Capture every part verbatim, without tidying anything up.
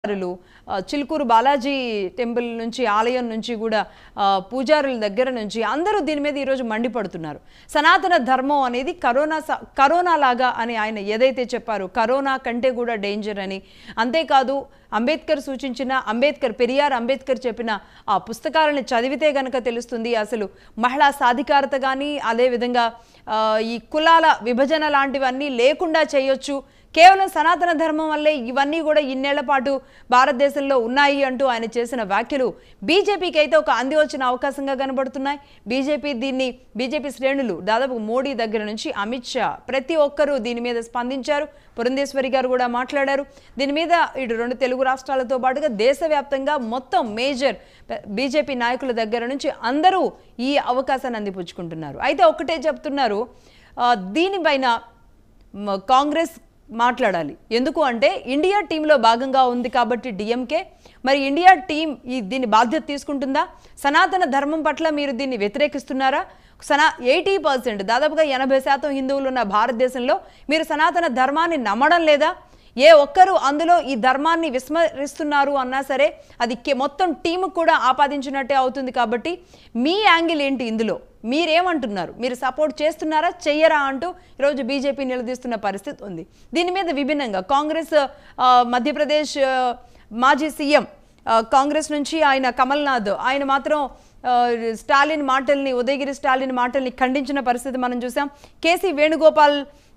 Chilukuru Balaji temple నుంచి ఆలయం నుంచి కూడా పూజారుల దగ్గర నుంచి అందరూ దీని మీద ఈ రోజు మండిపడుతున్నారు. సనాతన ధర్మం అనేది కరోనా కరోనా లాగా అని ఆయన ఏదైతే చెప్పారో కరోనా కంటే కూడా డేంజర్ అని, అంతేకాదు అంబేద్కర్ సూచించిన అంబేద్కర్ పెరియార్ అంబేద్కర్ చెప్పిన ఆ పుస్తకాలను చదివితే గనక తెలుస్తుంది అసలు మహిళా సాధికారత కానీ అదేవిధంగా ఈ కులాల విభజన లాంటివన్నీ లేకుండా చేయొచ్చు, కేవలం సనాతన ధర్మం వల్లే ఇవన్నీ కూడా ఇన్నేళ్ల పాటు భారతదేశంలో ఉన్నాయి అంటూ ఆయన చేసిన వ్యాఖ్యలు బీజేపీకి అయితే ఒక అంది వచ్చిన అవకాశంగా కనబడుతున్నాయి. బీజేపీ దీన్ని బీజేపీ శ్రేణులు దాదాపు మోడీ దగ్గర నుంచి అమిత్ షా ప్రతి ఒక్కరూ దీని మీద స్పందించారు. పురంధేశ్వరి గారు కూడా మాట్లాడారు. దీని మీద ఇటు రెండు తెలుగు రాష్ట్రాలతో పాటుగా దేశవ్యాప్తంగా మొత్తం మేజర్ బీజేపీ నాయకుల దగ్గర నుంచి అందరూ ఈ అవకాశాన్ని అందిపుచ్చుకుంటున్నారు. అయితే ఒకటే చెప్తున్నారు, దీనిపైన కాంగ్రెస్ మాట్లాడాలి. ఎందుకు అంటే ఇండియా టీంలో భాగంగా ఉంది కాబట్టి డిఎంకే, మరి ఇండియా టీం ఈ దీన్ని బాధ్యత తీసుకుంటుందా? సనాతన ధర్మం పట్ల మీరు దీన్ని వ్యతిరేకిస్తున్నారా? సనా ఎయిటీ పర్సెంట్ దాదాపుగా ఎనభై శాతం హిందువులు ఉన్న భారతదేశంలో మీరు సనాతన ధర్మాన్ని నమ్మడం లేదా? ఏ ఒక్కరు అందులో ఈ ధర్మాన్ని విస్మరిస్తున్నారు అన్నా సరే అది మొత్తం టీము కూడా ఆపాదించినట్టే అవుతుంది. కాబట్టి మీ యాంగిల్ ఏంటి? ఇందులో మీరేమంటున్నారు? మీరు సపోర్ట్ చేస్తున్నారా చెయ్యరా అంటూ ఈరోజు బీజేపీ నిలదీస్తున్న పరిస్థితి ఉంది. దీని మీద విభిన్నంగా కాంగ్రెస్ మధ్యప్రదేశ్ మాజీ సీఎం కాంగ్రెస్ నుంచి ఆయన కమల్నాథ్ ఆయన మాత్రం స్టాలిన్ మాటల్ని ఉదయగిరి స్టాలిన్ మాటల్ని ఖండించిన పరిస్థితి మనం చూసాం. కేసీ వేణుగోపాల్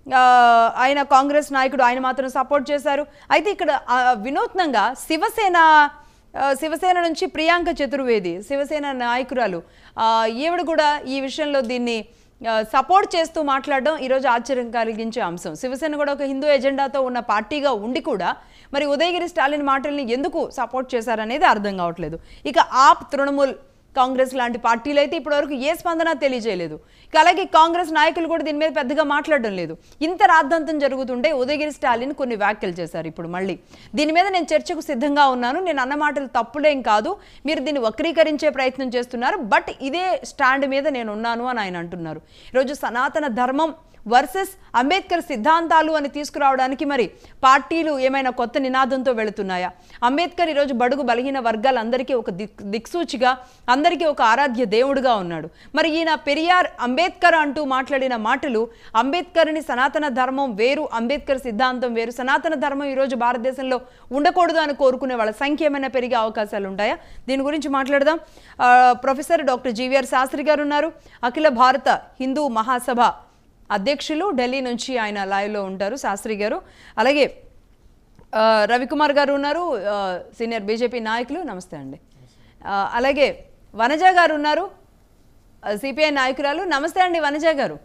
ఆయన కాంగ్రెస్ నాయకుడు ఆయన మాత్రం సపోర్ట్ చేశారు. అయితే ఇక్కడ వినూత్నంగా శివసేన శివసేన నుంచి ప్రియాంక చతుర్వేది శివసేన నాయకురాలు ఈవిడ కూడా ఈ విషయంలో దీన్ని సపోర్ట్ చేస్తూ మాట్లాడడం ఈరోజు ఆశ్చర్యం కలిగించే అంశం. శివసేన కూడా ఒక హిందూ ఎజెండాతో ఉన్న పార్టీగా ఉండి కూడా మరి ఉదయగిరి స్టాలిన్ మాటల్ని ఎందుకు సపోర్ట్ చేశారనేది అర్థం కావట్లేదు. ఇక ఆప్ తృణమూల్ కాంగ్రెస్ లాంటి పార్టీలు అయితే ఇప్పటివరకు ఏ స్పందన తెలియజేయలేదు. ఇక అలాగే కాంగ్రెస్ నాయకులు కూడా దీని మీద పెద్దగా మాట్లాడడం లేదు. ఇంత రాద్ధాంతం జరుగుతుంటే ఉదయగిరి స్టాలిన్ కొన్ని వ్యాఖ్యలు చేశారు. ఇప్పుడు మళ్ళీ దీని మీద నేను చర్చకు సిద్ధంగా ఉన్నాను, నేను అన్న మాటలు తప్పులేం కాదు, మీరు దీన్ని వక్రీకరించే ప్రయత్నం చేస్తున్నారు, బట్ ఇదే స్టాండ్ మీద నేను ఉన్నాను అని ఆయన అంటున్నారు. ఈరోజు సనాతన ధర్మం వర్సెస్ అంబేద్కర్ సిద్ధాంతాలు అని తీసుకురావడానికి మరి పార్టీలు ఏమైనా కొత్త నినాదంతో వెళుతున్నాయా? అంబేద్కర్ ఈరోజు బడుగు బలహీన వర్గాలందరికీ ఒక దిక్ దిక్సూచిగా అందరికీ ఒక ఆరాధ్య దేవుడుగా ఉన్నాడు. మరి ఈయన పెరియార్ అంబేద్కర్ అంటూ మాట్లాడిన మాటలు అంబేద్కర్ని సనాతన ధర్మం వేరు, అంబేద్కర్ సిద్ధాంతం వేరు, సనాతన ధర్మం ఈరోజు భారతదేశంలో ఉండకూడదు అని కోరుకునే వాళ్ళ సంఖ్య ఏమైనా పెరిగే అవకాశాలు ఉంటాయా? దీని గురించి మాట్లాడదాం. ప్రొఫెసర్ డాక్టర్ జీవీఆర్ శాస్త్రి గారు ఉన్నారు, అఖిల భారత హిందూ మహాసభ అధ్యక్షులు, ఢిల్లీ నుంచి ఆయన లైవ్లో ఉంటారు శాస్త్రి గారు. అలాగే రవికుమార్ గారు ఉన్నారు, సీనియర్ బీజేపీ నాయకులు. నమస్తే అండి. అలాగే వనజ గారు ఉన్నారు, సిపిఐ నాయకురాలు. నమస్తే అండి వనజ గారు.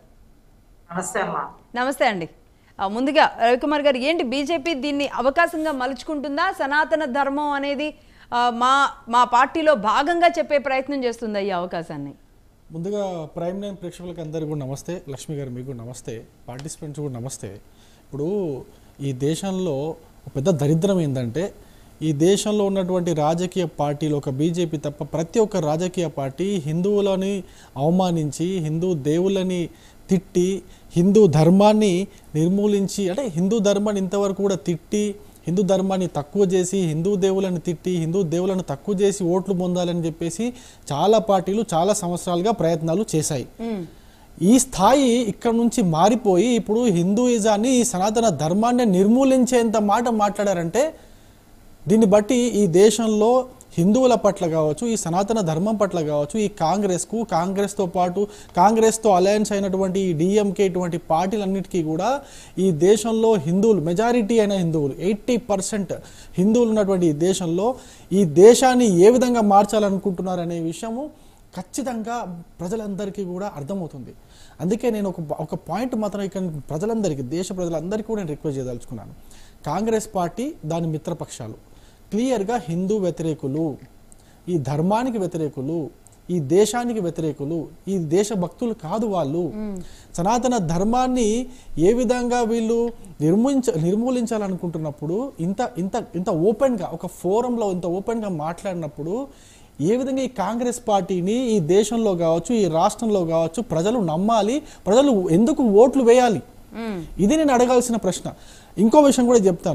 నమస్తే అండి. ముందుగా రవికుమార్ గారు, ఏంటి బీజేపీ దీన్ని అవకాశంగా మలుచుకుంటుందా? సనాతన ధర్మం అనేది మా మా పార్టీలో భాగంగా చెప్పే ప్రయత్నం చేస్తుందా ఈ అవకాశాన్ని? ముందుగా ప్రైమ్ నైన్ ప్రేక్షకులకు అందరికీ కూడా నమస్తే. లక్ష్మి గారు మీకు నమస్తే, పార్టిసిపెంట్స్ కూడా నమస్తే. ఇప్పుడు ఈ దేశంలో పెద్ద దరిద్రం ఏంటంటే ఈ దేశంలో ఉన్నటువంటి రాజకీయ పార్టీలు ఒక బీజేపీ తప్ప ప్రతి ఒక్క రాజకీయ పార్టీ హిందువులని అవమానించి హిందూ దేవుళ్ళని తిట్టి హిందూ ధర్మాన్ని నిర్మూలించి, అంటే హిందూ ధర్మాన్ని ఇంతవరకు కూడా తిట్టి హిందూ ధర్మాన్ని తక్కువ చేసి హిందూ దేవులను తిట్టి హిందూ దేవులను తక్కువ చేసి ఓట్లు పొందాలని చెప్పేసి చాలా పార్టీలు చాలా సంవత్సరాలుగా ప్రయత్నాలు చేశాయి. ఈ స్థాయి ఇక్కడ నుంచి మారిపోయి ఇప్పుడు హిందూయిజాన్ని సనాతన ధర్మాన్ని నిర్మూలించేంత మాట మాట్లాడారంటే దీన్ని బట్టి ఈ దేశంలో హిందువుల పట్ల కావచ్చు, ఈ సనాతన ధర్మం పట్ల కావచ్చు, ఈ కాంగ్రెస్కు కాంగ్రెస్తో పాటు కాంగ్రెస్తో అలయన్స్ అయినటువంటి ఈ డిఎంకే ఇటువంటి పార్టీలన్నిటికీ కూడా ఈ దేశంలో హిందువులు మెజారిటీ అయిన హిందువులు ఎయిటీ పర్సెంట్ హిందువులు ఉన్నటువంటి ఈ దేశంలో ఈ దేశాన్ని ఏ విధంగా మార్చాలనుకుంటున్నారు అనే విషయము ఖచ్చితంగా ప్రజలందరికీ కూడా అర్థమవుతుంది. అందుకే నేను ఒక ఒక పాయింట్ మాత్రం ఇక్కడ ప్రజలందరికీ దేశ ప్రజలందరికీ కూడా నేను రిక్వెస్ట్ చేయదలుచుకున్నాను. కాంగ్రెస్ పార్టీ దాని మిత్రపక్షాలు క్లియర్గా హిందూ వ్యతిరేకులు, ఈ ధర్మానికి వ్యతిరేకులు, ఈ దేశానికి వ్యతిరేకులు, ఈ దేశ భక్తులు కాదు వాళ్ళు. సనాతన ధర్మాన్ని ఏ విధంగా వీళ్ళు నిర్మూలించ నిర్మూలించాలనుకుంటున్నప్పుడు ఇంత ఇంత ఇంత ఓపెన్గా ఒక ఫోరంలో ఇంత ఓపెన్గా మాట్లాడినప్పుడు ఏ విధంగా ఈ కాంగ్రెస్ పార్టీని ఈ దేశంలో కావచ్చు ఈ రాష్ట్రంలో కావచ్చు ప్రజలు నమ్మాలి, ప్రజలు ఎందుకు ఓట్లు వేయాలి? ఇది నేను అడగాల్సిన ప్రశ్న. ఇంకో విషయం కూడా చెప్తాను.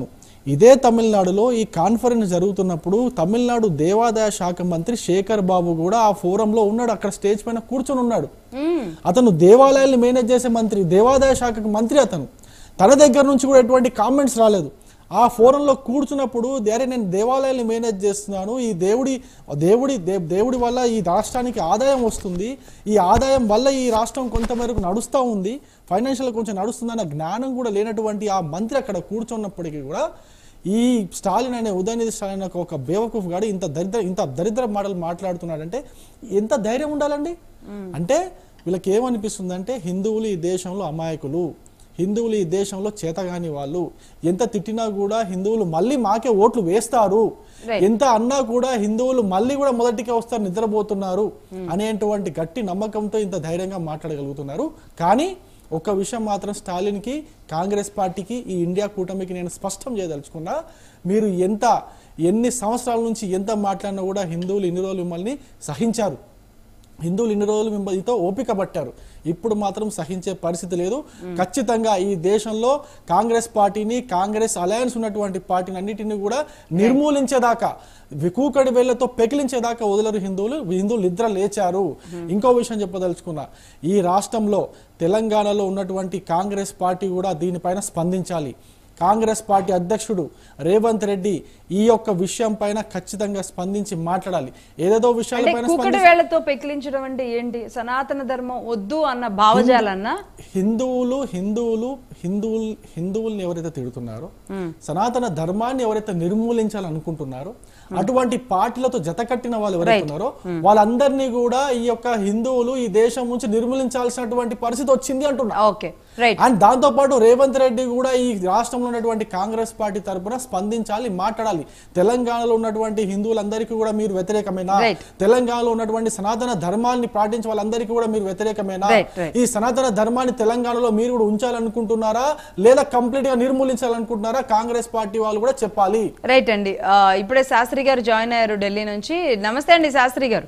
ఇదే తమిళనాడులో ఈ కాన్ఫరెన్స్ జరుగుతున్నప్పుడు తమిళనాడు దేవాదాయ శాఖ మంత్రి శేఖర్ బాబు కూడా ఆ ఫోరంలో ఉన్నాడు, అక్కడ స్టేజ్ పైన కూర్చొని ఉన్నాడు. అతను దేవాలయాల్ని మేనేజ్ చేసే మంత్రి, దేవాదాయ శాఖకు మంత్రి. అతను తన దగ్గర నుంచి కూడా ఎటువంటి కామెంట్స్ రాలేదు. ఆ ఫోరంలో కూర్చున్నప్పుడు దేరే నేను దేవాలయాన్ని మేనేజ్ చేస్తున్నాను, ఈ దేవుడి దేవుడి దేవుడి వల్ల ఈ రాష్ట్రానికి ఆదాయం వస్తుంది, ఈ ఆదాయం వల్ల ఈ రాష్ట్రం కొంతమేరకు నడుస్తూ ఉంది, ఫైనాన్షియల్ కొంచెం నడుస్తుందన్న జ్ఞానం కూడా లేనటువంటి ఆ మంత్రి అక్కడ కూర్చున్నప్పటికీ కూడా ఈ స్టాలిన్ అనే ఉదయనిధి స్టాలిన్ ఒక బేవకూఫ్ గాడు ఇంత దరిద్ర ఇంత దరిద్ర మాటలు మాట్లాడుతున్నాడంటే ఎంత ధైర్యం ఉండాలండి. అంటే వీళ్ళకి ఏమనిపిస్తుందంటే హిందువులు ఈ దేశంలో అమాయకులు, హిందువులు ఈ దేశంలో చేతగాని వాళ్ళు, ఎంత తిట్టినా కూడా హిందువులు మళ్ళీ మాకే ఓట్లు వేస్తారు, ఎంత అన్నా కూడా హిందువులు మళ్ళీ కూడా మొదటికే వస్తారు, నిద్రపోతున్నారు అనేటువంటి గట్టి నమ్మకంతో ఇంత ధైర్యంగా మాట్లాడగలుగుతున్నారు. కానీ ఒక విషయం మాత్రం స్టాలిన్కి, కాంగ్రెస్ పార్టీకి, ఈ ఇండియా కూటమికి నేను స్పష్టం చేయదలుచుకున్నా, మీరు ఎంత ఎన్ని సంవత్సరాల నుంచి ఎంత మాట్లాడినా కూడా హిందువులు ఇన్ని రోజులు మిమ్మల్ని సహించారు, హిందువులు ఇన్ని రోజులు మిమ్మల్నితో ఓపిక పట్టారు, ఇప్పుడు మాత్రం సహించే పరిస్థితి లేదు. ఖచ్చితంగా ఈ దేశంలో కాంగ్రెస్ పార్టీని, కాంగ్రెస్ అలయన్స్ ఉన్నటువంటి పార్టీని అన్నిటిని కూడా నిర్మూలించేదాకా, వికూకడి వేళ్లతో పెకిలించేదాకా వదలరు హిందువులు. హిందువులు నిద్ర లేచారు. ఇంకో విషయం చెప్పదలుచుకున్నా, ఈ రాష్ట్రంలో తెలంగాణలో ఉన్నటువంటి కాంగ్రెస్ పార్టీ కూడా దీనిపైన స్పందించాలి. కాంగ్రెస్ పార్టీ అధ్యక్షుడు రేవంత్ రెడ్డి ఈ యొక్క విషయం పైన ఖచ్చితంగా స్పందించి మాట్లాడాలి. ఏదేదో విషయాలపైన కూకటి వేళ్లతో పెకిలించడం అంటే ఏంటి? సనాతన ధర్మం వద్దు అన్న భావజాలన్నా హిందువులు హిందువులు హిందువులు హిందువుల్ని ఎవరైతే తిడుతున్నారో, సనాతన ధర్మాన్ని ఎవరైతే నిర్మూలించాలనుకుంటున్నారో, అటువంటి పార్టీలతో జత కట్టిన వాళ్ళు ఎవరైతే ఉన్నారో వాళ్ళందరినీ కూడా ఈ యొక్క హిందువులు ఈ దేశం నుంచి నిర్మూలించాల్సినటువంటి పరిస్థితి వచ్చింది అంటున్నారు. అండ్ దాంతో పాటు రేవంత్ రెడ్డి కూడా ఈ రాష్ట్రంలో ఉన్నటువంటి కాంగ్రెస్ పార్టీ తరఫున స్పందించాలి, మాట్లాడాలి. తెలంగాణలో ఉన్నటువంటి హిందువులందరికీ కూడా మీరు వ్యతిరేకమేనా? తెలంగాణలో ఉన్నటువంటి సనాతన ధర్మాన్ని పాటించే వాళ్ళందరికీ కూడా మీరు వ్యతిరేకమేనా? ఈ సనాతన ధర్మాన్ని తెలంగాణలో మీరు కూడా ఉంచాలనుకుంటున్నారా లేదా కంప్లీట్ గా నిర్మూలించాలనుకుంటున్నారా? కాంగ్రెస్ పార్టీ వాళ్ళు కూడా చెప్పాలి. రైట్ అండి. ఇప్పుడే శాస్త్రి గారు జాయిన్ అయ్యారు ఢిల్లీ నుంచి. నమస్తే అండి శాస్త్రి గారు.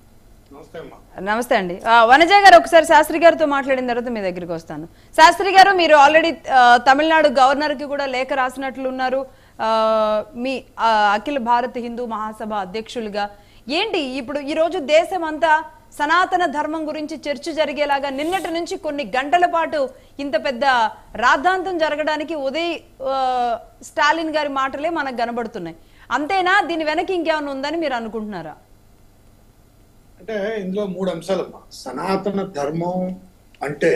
నమస్తే అండి. వనజ గారు, ఒకసారి శాస్త్రి గారితో మాట్లాడిన తర్వాత మీ దగ్గరికి వస్తాను. శాస్త్రి గారు, మీరు ఆల్రెడీ తమిళనాడు గవర్నర్ కి కూడా లేఖ రాసినట్లు ఉన్నారు, మీ అఖిల భారత హిందూ మహాసభ అధ్యక్షులుగా. ఏంటి ఇప్పుడు ఈ రోజు దేశం అంతా సనాతన ధర్మం గురించి చర్చ జరిగేలాగా నిన్నటి నుంచి కొన్ని గంటల పాటు ఇంత పెద్ద రాద్ధాంతం జరగడానికి ఉదయ్ స్టాలిన్ గారి మాటలే మనకు కనబడుతున్నాయి. అంతేనా? దీని వెనక ఇంకేమైనా ఉందని మీరు అనుకుంటున్నారా? అంటే ఇందులో మూడు అంశాలమ్మా. సనాతన ధర్మం అంటే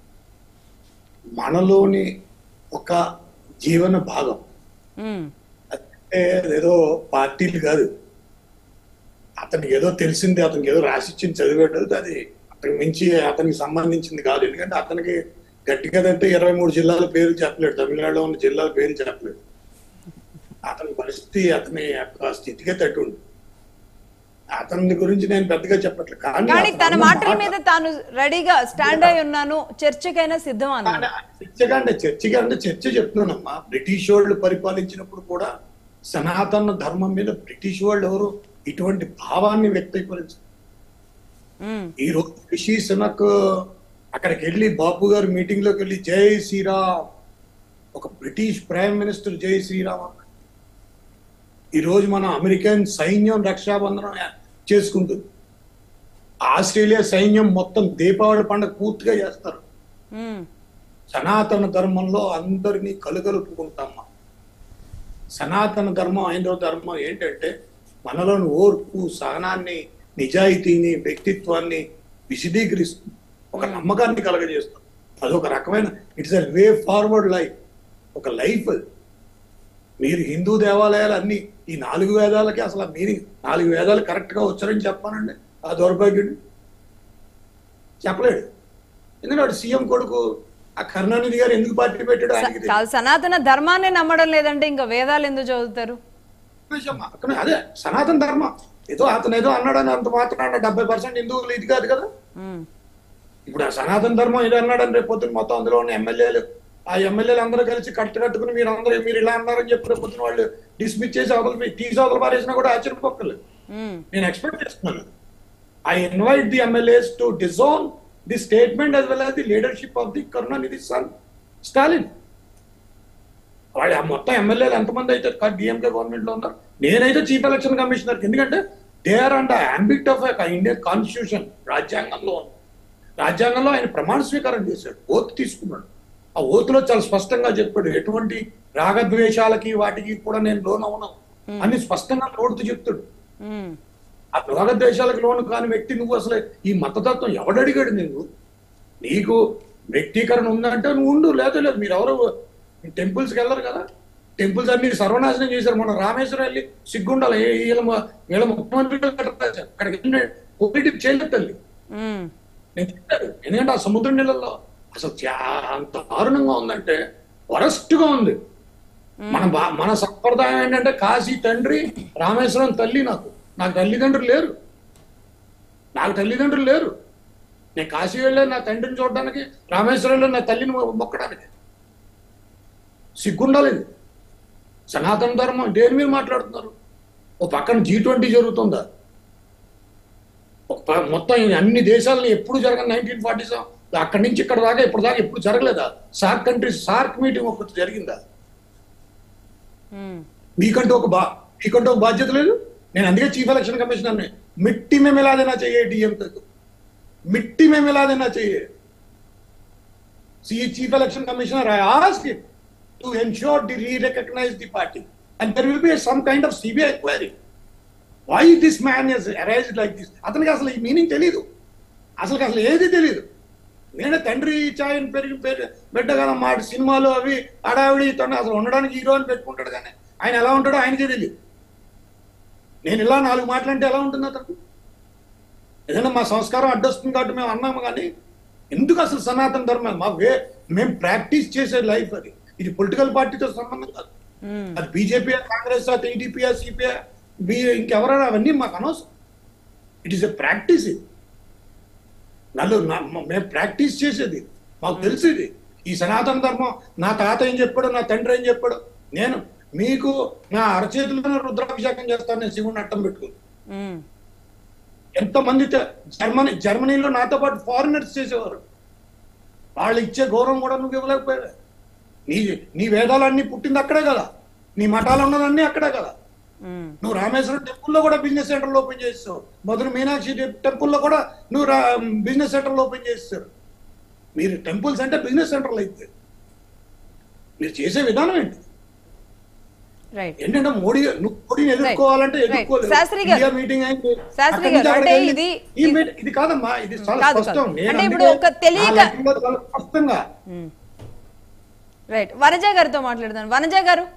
మనలోని ఒక జీవన భాగం, అంటే ఏదో పార్టీలు కాదు, అతనికి ఏదో తెలిసింది, అతనికి ఏదో రాసిచ్చింది చదివాడు, అది అతనికి మించి అతనికి సంబంధించింది కాదు. ఎందుకంటే అతనికి గట్టిగా అంటే ఇరవై మూడు జిల్లాల పేర్లు చెప్పలేడు, తమిళనాడులో ఉన్న జిల్లాల పేర్లు చెప్పలేడు. అతని పరిస్థితి, అతని యొక్క స్థితిగతి అటువంటి, అతని గురించి నేను పెద్దగా చెప్పట్లేదు. కానీ తన మాటల మీద తాను రెడీగా స్టాండ్ అయి ఉన్నాను, చర్చకైనా సిద్ధం అన్నాడు. చర్చగా అంటే చర్చగా అంటే చర్చ చెప్తున్నానమ్మా. బ్రిటిష్ వాళ్ళు పరిపాలించినప్పుడు కూడా సనాతన ధర్మం మీద బ్రిటిష్ వాళ్ళు ఎవరు ఇటువంటి భావాన్ని వ్యక్తీకరించారు. ఈ రోజు రిషి సునక్ అక్కడికి వెళ్ళి బాపు గారు మీటింగ్ లోకి వెళ్ళి జై శ్రీరామ్, ఒక బ్రిటిష్ ప్రైమ్ మినిస్టర్ జై శ్రీరామ్. ఈ రోజు మన అమెరికన్ సైన్యం రక్షాబంధనం చేసుకుంటుంది. ఆస్ట్రేలియా సైన్యం మొత్తం దీపావళి పండుగ పూర్తిగా చేస్తారు. సనాతన ధర్మంలో అందరినీ కలుగలుపుకుంటామా. సనాతన ధర్మం, హైందవ ధర్మం ఏంటంటే మనలోని ఓర్పు, సహనాన్ని, నిజాయితీని, వ్యక్తిత్వాన్ని విశదీకరిస్తుంది, ఒక నమ్మకాన్ని కలగజేస్తుంది. అదొక రకమైన it's a way forward life, ఒక లైఫ్. మీరు హిందూ దేవాలయాలు అన్ని ఈ నాలుగు వేదాలకి అసలు మీరు నాలుగు వేదాలు కరెక్ట్ గా వచ్చారని చెప్పానండి, ఆ దౌర్భాగ్యుడు చెప్పలేడు. ఎందుకంటే సీఎం కొడుకు ఆ కరుణానిధి గారు ఎందుకు పార్టీ పెట్టాడు? ఆయనకి సనాతన ధర్మాన్ని నమ్మడం లేదంటే ఇంకా వేదాలు ఎందుకు చదువుతారు? అదే సనాతన ధర్మం ఏదో అతను ఏదో అన్నాడని అంత మాత్రం డెబ్బై పర్సెంట్ హిందువులు ఇది కాదు కదా. ఇప్పుడు ఆ సనాతన ధర్మం ఇది అన్నాడని రేపు పొద్దున మొత్తం అందులో ఉన్న ఎమ్మెల్యేలు ఆ ఎమ్మెల్యేలు అందరూ కలిసి కట్టు కట్టుకుని మీరు అందరూ మీరు ఇలా అన్నారని చెప్పి రేపు పొద్దున వాళ్ళు డిస్మిస్ చేసి అవతల తీసి అవతల పారేసినా కూడా ఆశ్చర్యపోక్కర్లేదు. నేను ఎక్స్పెక్ట్ చేస్తున్నాను. I invite the MLAs to disown the statement as well as the leadership of the Karunanidhi son Stalin. వాళ్ళు మొత్తం ఎమ్మెల్యేలు ఎంతమంది అయితే డిఎంకే గవర్నమెంట్ లో ఉన్నారు. నేనైతే చీఫ్ ఎలక్షన్ కమిషనర్, ఎందుకంటే they are and ambit of Indian constitution, రాజ్యాంగంలో రాజ్యాంగంలో ఆయన ప్రమాణ స్వీకారం చేశాడు, ఓత్ తీసుకున్నాడు. ఆ ఓతులో చాలా స్పష్టంగా చెప్పాడు ఎటువంటి రాగద్వేషాలకి వాటికి కూడా నేను లోన్ అవును అని స్పష్టంగా నోడుతూ చెప్తాడు. ఆ రాగద్వేషాలకు లోను కాని వ్యక్తి నువ్వు అసలు ఈ మతతత్వం ఎవడడిగాడు? నీకు నీకు వ్యక్తీకరణ ఉందంటే నువ్వు ఉండు, లేదా లేదు. మీరు ఎవరు టెంపుల్స్కి వెళ్ళరు కదా, టెంపుల్స్ అన్ని సర్వనాశనం చేశారు. మన రామేశ్వరం వెళ్ళి సిగ్గుండాలి, వీళ్ళ వీళ్ళ ముఖ్యమంత్రి అక్కడికి పొలిటిక్ చేయలేదు తల్లి. నేను చెప్పాను, ఎందుకంటే ఆ సముద్ర నీళ్ళల్లో అసలు అంత దారుణంగా ఉందంటే వరస్ట్ గా ఉంది. మన మన సంప్రదాయం ఏంటంటే కాశీ తండ్రి, రామేశ్వరం తల్లి. నాకు నాకు తల్లిదండ్రులు లేరు, నాకు తల్లిదండ్రులు లేరు. నేను కాశీ వెళ్ళే నా తండ్రిని చూడడానికి, రామేశ్వరంలో నా తల్లిని మొక్కడానికి. సిగ్గుండాలి. సనాతన ధర్మం దేని మీద మాట్లాడుతున్నారు? ఓ పక్కన జీ ట్వంటీ జరుగుతుందా? మొత్తం అన్ని దేశాలను ఎప్పుడు జరగదు. నైన్టీన్ ఫార్టీ సెవెన్ అక్కడి నుంచి ఇక్కడ దాకా ఇప్పుడు దాకా ఎప్పుడు జరగలేదా? సార్క్ కంట్రీస్ సార్క్ మీటింగ్ ఒకటి జరిగిందా? మీకంటూ ఒక బా మీకంటూ ఒక బాధ్యత లేదు. నేను అందుకే చీఫ్ ఎలక్షన్ కమిషనర్ని, మిట్టి మేము ఎలాదైనా చెయ్యే డిఎంకేకు, మిట్టి మేము ఎలాదైనా చెయ్యే. Chief election commissioner I ask him to ensure the re-recognise the party and there will be some kind of CBI enquiry. Why this man is arised like this? అతనికి అసలు ఈ మీనింగ్ తెలియదు, అసలు అసలు ఏది తెలియదు. నేనే తండ్రి చాయని పెరిగి బిడ్డ కదా, మాట సినిమాలు అవి అడావిడి తను అసలు ఉండడానికి హీరో అని పెట్టుకుంటాడు, కానీ ఆయన ఎలా ఉంటాడో ఆయనకే తెలియదు. నేను ఇలా నాలుగు మాటలంటే ఎలా ఉంటుంది అతను? ఏదైనా మా సంస్కారం అడ్డొస్తుంది కాబట్టి మేము అన్నాము, కానీ ఎందుకు అసలు సనాతన ధర్మం మా వే మేము ప్రాక్టీస్ చేసే లైఫ్ అది. ఇది పొలిటికల్ పార్టీతో సంబంధం కాదు. అది BJP, Congress, TDP, CPI, B ఇంకెవరైనా అవన్నీ మాకు అనవసరం. It is a practice. ఇది నన్ను మేము ప్రాక్టీస్ చేసేది, మాకు తెలిసేది ఈ సనాతన ధర్మం. నా తాత ఏం చెప్పాడు, నా తండ్రి ఏం చెప్పాడు. నేను మీకు నా అరచేతుల్లోనే రుద్రాభిషేకం చేస్తాను, నేను శివుని అట్టం పెట్టుకుని. ఎంతమంది జర్మనీ జర్మనీలో నాతో పాటు ఫారినర్స్ చేసేవారు. వాళ్ళు ఇచ్చే గౌరవం కూడా నువ్వు ఇవ్వలేకపోయావే. నీ నీ వేదాలన్నీ పుట్టింది అక్కడే కదా, నీ మఠాలు ఉన్నదన్నీ అక్కడే కదా. నువ్వు రామేశ్వరం టెంపుల్లో కూడా బిజినెస్ సెంటర్లు ఓపెన్ చేస్తావు, మధుర మీనాక్షి టెంపుల్లో కూడా నువ్వు బిజినెస్ సెంటర్లు ఓపెన్ చేస్తారు. మీరు టెంపుల్స్ అంటే బిజినెస్ సెంటర్లు అయితే మీరు చేసే విధానం ఏంటి? ఏంటంటే మోడీ నువ్వు మోడీని ఎదుర్కోవాలంటే ఎదుర్కోలేదు. మీటింగ్ అయింది, ఇది కాదమ్మా, ఇది చాలా స్పష్టం. చాలా స్పష్టంగా రైట్. వనజ గారితో మాట్లాడదాం. వనజ గారు.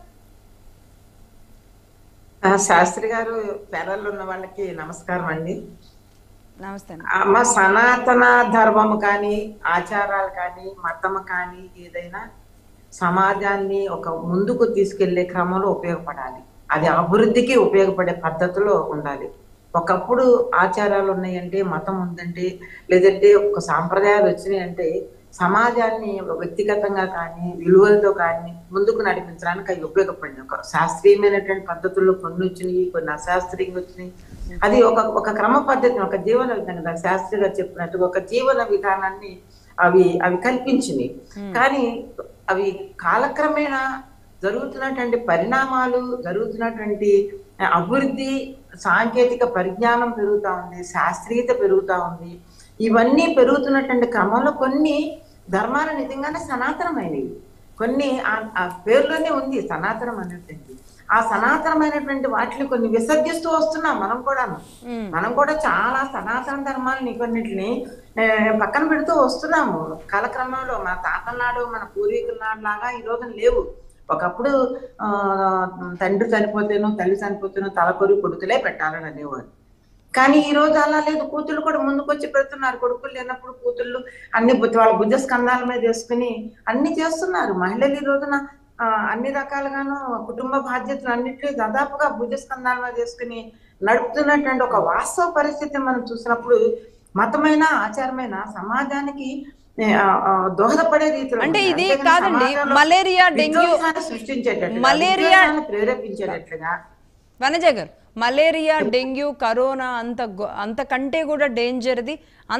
శాస్త్రి గారు, పేదల్లో ఉన్న వాళ్ళకి నమస్కారం అండి. నమస్తే. మా సనాతన ధర్మము కానీ, ఆచారాలు కానీ, మతము కానీ ఏదైనా సమాజాన్ని ఒక ముందుకు తీసుకెళ్లే క్రమంలో ఉపయోగపడాలి. అది అభివృద్ధికి ఉపయోగపడే పద్ధతిలో ఉండాలి. ఒకప్పుడు ఆచారాలు ఉన్నాయంటే, మతం ఉందంటే, లేదంటే ఒక సాంప్రదాయాలు వచ్చినాయంటే సమాజాన్ని వ్యక్తిగతంగా కానీ విలువలతో కానీ ముందుకు నడిపించడానికి అవి ఉపయోగపడింది. ఒక శాస్త్రీయమైనటువంటి పద్ధతుల్లో కొన్ని వచ్చినాయి, కొన్ని అశాస్త్రీయంగా వచ్చినాయి. అది ఒక ఒక క్రమ పద్ధతిని, ఒక జీవన విధానం, శాస్త్రి గారు చెప్పినట్టుగా ఒక జీవన విధానాన్ని అవి అవి కల్పించినాయి. కానీ అవి కాలక్రమేణా జరుగుతున్నటువంటి పరిణామాలు, జరుగుతున్నటువంటి అభివృద్ధి, సాంకేతిక పరిజ్ఞానం పెరుగుతూ ఉంది, శాస్త్రీయత పెరుగుతూ ఉంది. ఇవన్నీ పెరుగుతున్నటువంటి క్రమంలో కొన్ని ధర్మాలు నిజంగానే సనాతనమైనవి, కొన్ని ఆ పేర్లోనే ఉంది సనాతనం అనేటువంటి. ఆ సనాతనమైనటువంటి వాటిని కొన్ని విసర్జిస్తూ వస్తున్నాం మనం కూడా. మనం కూడా చాలా సనాతన ధర్మాలని కొన్నిటిని పక్కన పెడుతూ వస్తున్నాము కాలక్రమంలో. మన తాతల నాడు, మన పూర్వీకుల నాడు లాగా ఈ రోజున లేవు. ఒకప్పుడు ఆ తండ్రి చనిపోతేనో తల్లి చనిపోతేనో తలకొరి కొడుకులే పెట్టాలని అనేవారు. కానీ ఈ రోజు అలా లేదు. కూతుళ్ళు కూడా ముందుకు వచ్చి పెడుతున్నారు. కొడుకులు లేనప్పుడు కూతుళ్ళు అన్ని వాళ్ళ భుజ స్కంధాల మీద వేసుకుని అన్ని చేస్తున్నారు. మహిళలు ఈ రోజున ఆ అన్ని రకాలుగాను కుటుంబ బాధ్యతలు అన్నింటినీ దాదాపుగా భుజ స్కంధాల మీద వేసుకుని నడుపుతున్నటువంటి ఒక వాస్తవ పరిస్థితి మనం చూసినప్పుడు మతమైన, ఆచారమైన సమాజానికి దోహదపడే రీతిలో, అంటే ఇది కాదండి మలేరియా, డెంగ్యూ సృష్టించేటట్టు, మలేరియా ప్రేరేపించేటట్లుగా. వనజ గారు, మలేరియా, డెంగ్యూ, కరోనా అంత అంతకంటే కూడా డేంజర్ది,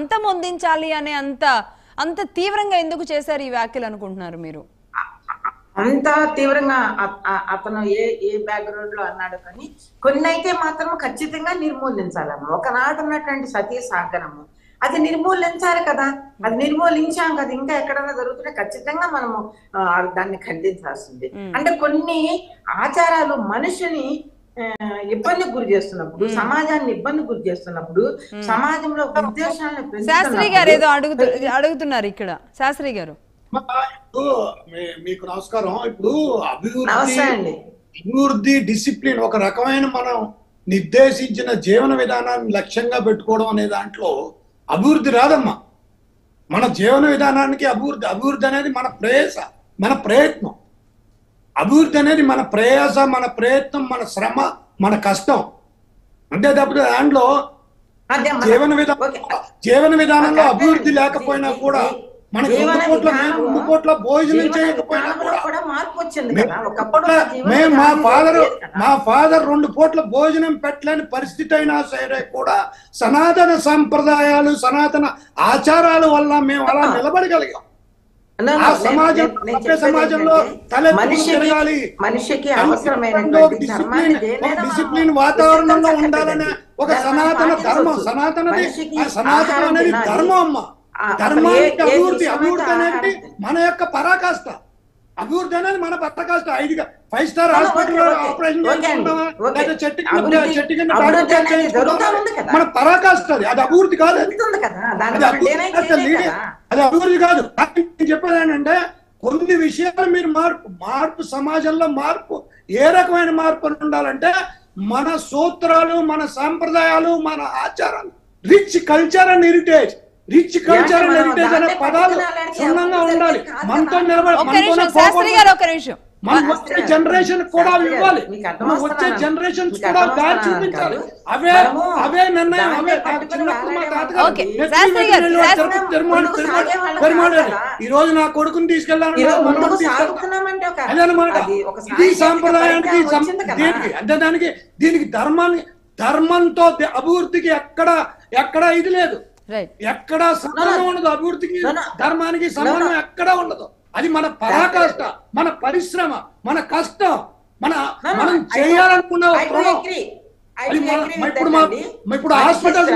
అంతమొందించాలి అనే అంత అంత తీవ్రంగా ఎందుకు చేశారు ఈ వ్యాఖ్యలు అనుకుంటున్నారు మీరు? అంత తీవ్రంగా అతను ఏ ఏ బ్యాక్గ్రౌండ్ లో అన్నాడు. కానీ కొన్ని అయితే మాత్రం ఖచ్చితంగా నిర్మూలించాలమ్మ. ఒకనాడు ఉన్నటువంటి సతీ సాగరము అది నిర్మూలించాలి కదా, అది నిర్మూలించాం కదా, ఇంకా ఎక్కడైనా జరుగుతుంటే ఖచ్చితంగా మనము దాన్ని ఖండించాల్సింది. అంటే కొన్ని ఆచారాలు మనిషిని ఇబ్బందికి గురి చేస్తున్నప్పుడు, సమాజాన్ని ఇబ్బంది గురి చేస్తున్నప్పుడు, సమాజంలో ఉద్దేశాలను శాస్త్రి గారు ఏదో అడుగుతు అడుగుతున్నారు ఇక్కడ. శాస్త్రి గారు మీకు నమస్కారం. ఇప్పుడు అభివృద్ధి అభివృద్ధి డిసిప్లిన్ ఒక రకమైన మనం నిర్దేశించిన జీవన విధానాన్ని లక్ష్యంగా పెట్టుకోవడం అనే దాంట్లో అభివృద్ధి రాదమ్మా. మన జీవన విధానానికి అభివృద్ధి అభివృద్ధి అనేది మన ప్రయాస, మన ప్రయత్నం. అభివృద్ధి అనేది మన ప్రయాస, మన ప్రయత్నం, మన శ్రమ, మన కష్టం. అంతే తప్పితే దాంట్లో జీవన విధానం జీవన విధానంలో అభివృద్ధి లేకపోయినా కూడా మనకి రెండు కోట్ల రెండు కోట్ల భోజనం చేయకపోయినా కూడా మేము మా ఫాదర్ మా ఫాదర్ రెండు కోట్ల భోజనం పెట్టలేని పరిస్థితి అయినా సరే కూడా సనాతన సంప్రదాయాలు, సనాతన ఆచారాల వల్ల మేము అలా నిలబడగలిగాం. ఆ సమాజం సమాజంలో తలెత్తుకోవాలి, మనిషికి అవసరమైనటువంటి డిసిప్లిన్ వాతావరణంలో ఉండాలనే ఒక సనాతన ధర్మం. సనాతనది సనాతనం అనేది ధర్మం అమ్మ. ధర్మానికి అభివృద్ధి అభివృద్ధి అనేది మన యొక్క పరాకాష్ట. అభివృద్ధి అనేది మన పరాకాష్ట. ఐదుగా ఫైవ్ స్టార్ హాస్పిటల్ ఆపరేషన్ చేసుకుంటామా, లేదా చెట్టు చెట్టు కింద మన పరాకాష్ట. అది అది అభివృద్ధి కాదు, అది అభివృద్ధి కాదు. చెప్పేది ఏంటంటే కొన్ని విషయాలు మీరు మార్పు మార్పు సమాజంలో మార్పు ఏ రకమైన మార్పు ఉండాలంటే మన సూత్రాలు, మన సాంప్రదాయాలు, మన ఆచారాలు, rich culture and heritage. Rich culture and heritage అనే పదాలు క్షుణ్ణంగా ఉండాలి. మనతో నిలబడి మనం వచ్చే జనరేషన్ కూడా ఇవ్వాలి, మనం వచ్చే జనరేషన్ కూడా దారి చూపించాలి. అవే అవే నిర్ణయం అవే చిన్నప్పుడు మా తాతగారు ఈ రోజు నా కొడుకుని తీసుకెళ్ళాను అదనమాట. ఇది సాంప్రదాయానికి దీనికి అంటే దానికి దీనికి ధర్మాన్ని ధర్మంతో అభివృద్ధికి ఎక్కడ ఎక్కడ ఇది లేదు, ఎక్కడ సంబంధం ఉండదు. అభివృద్ధికి ధర్మానికి సంబంధం ఎక్కడ ఉండదు. అది మన పరాకాష్ట, మన పరిశ్రమ, మన కష్టం, మన మనం చేయాలనుకున్న ఇప్పుడు ఇప్పుడు హాస్పిటల్స్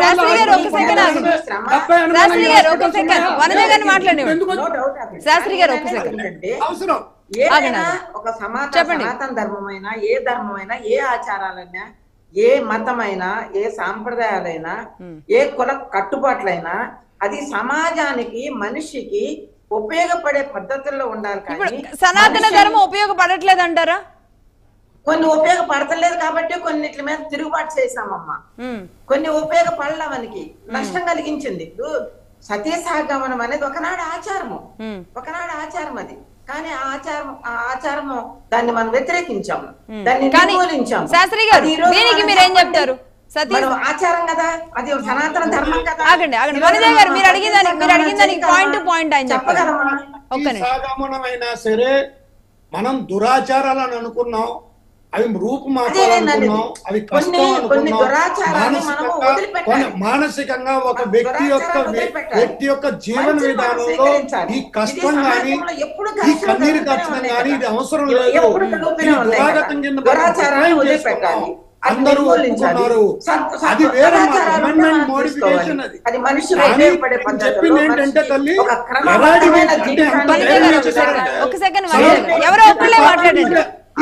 అవసరం. ఒక సనాతన ధర్మమైనా ఏ ధర్మమైనా ఏ ఆచారాలైనా ఏ మతమైనా ఏ సాంప్రదాయాలైనా ఏ కుల కట్టుబాట్లైనా అది సమాజానికి మనిషికి ఉపయోగపడే పద్ధతుల్లో ఉండాలి. కానీ సనాతన ధర్మం ఉపయోగపడట్లేదు అంటారా? కొన్ని ఉపయోగపడతలేదు కాబట్టి కొన్నిటి మీద తిరుగుబాటు చేసామమ్మా. కొన్ని ఉపయోగపడలే, మనకి నష్టం కలిగించింది. సతీ సహగమనం అనేది ఒకనాడు ఆచారము, ఒకనాడు ఆచారం అది. కానీ ఆ ఆచారం ఆ ఆచారము దాన్ని మనం వ్యతిరేకించాము, దాన్ని నిర్మూలించాము. శాస్త్రి గారు దీనికి మీరేం చెప్తారు? ఆచారం కదా, అది సనాతన ధర్మం కదా. ఆగండి ఆగండి వనజయ్ గారు, మీరు అడిగిందని మీరు అడిగిందని పాయింట్ టు పాయింట్ ఆయన చెప్పగలమా? సాగమనమైనా సరే మనం దురాచారాలని అనుకున్నాం, అవి రూపుమాపాలనుకున్నాం, అవి కష్టం అనుకున్నాం. మానసికంగా ఒక వ్యక్తి యొక్క వ్యక్తి యొక్క జీవన విధానంలో ఈ కష్టం గాని ఈ కన్నీరు కష్టం గాని ఇది అవసరం లేదు. దురాగతం కింద అందరూ ఒప్పుకున్నారు. అది వేరే అమెండ్మెంట్ మోడిఫికేషన్. అది చెప్పింది ఏంటంటే తల్లి ఒక సెకండ్ ఎవరో ఒక్కళ్ళే మాట్లాడండి.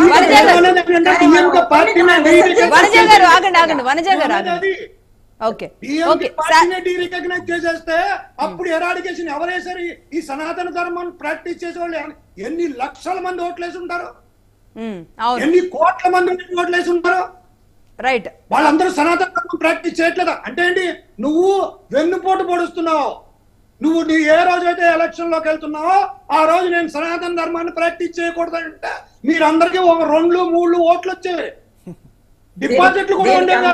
వనజయ్ గారు ఆగండి ఆగండి వనజయ్ గారు ఆగండి. ఓకే రికగ్నైజ్ చేసేస్తే అప్పుడు ఎరాడికేషన్ ఎవరేసారు? ఈ సనాతన ధర్మాన్ని ప్రాక్టీస్ చేసే వాళ్ళు ఎన్ని లక్షల మంది ఓట్లేసి ఉంటారు, ఎన్ని కోట్ల మంది ఓట్లేసి ఉంటారు. రైట్, వాళ్ళందరూ సనాతన ధర్మం ప్రాక్టీస్ చేయట్లేదా? అంటే ఏంటి? నువ్వు వెన్నుపోటు పొడుస్తున్నావు. నువ్వు నీ ఏ రోజైతే ఎలక్షన్ లోకి వెళ్తున్నావో ఆ రోజు నేను సనాతన ధర్మాన్ని ప్రాక్టీస్ చేయకూడదంటే మీరందరికీ ఒక రెండు మూడు ఓట్లు వచ్చేవి, డిపాజిట్లు కూడా ఉండేవి.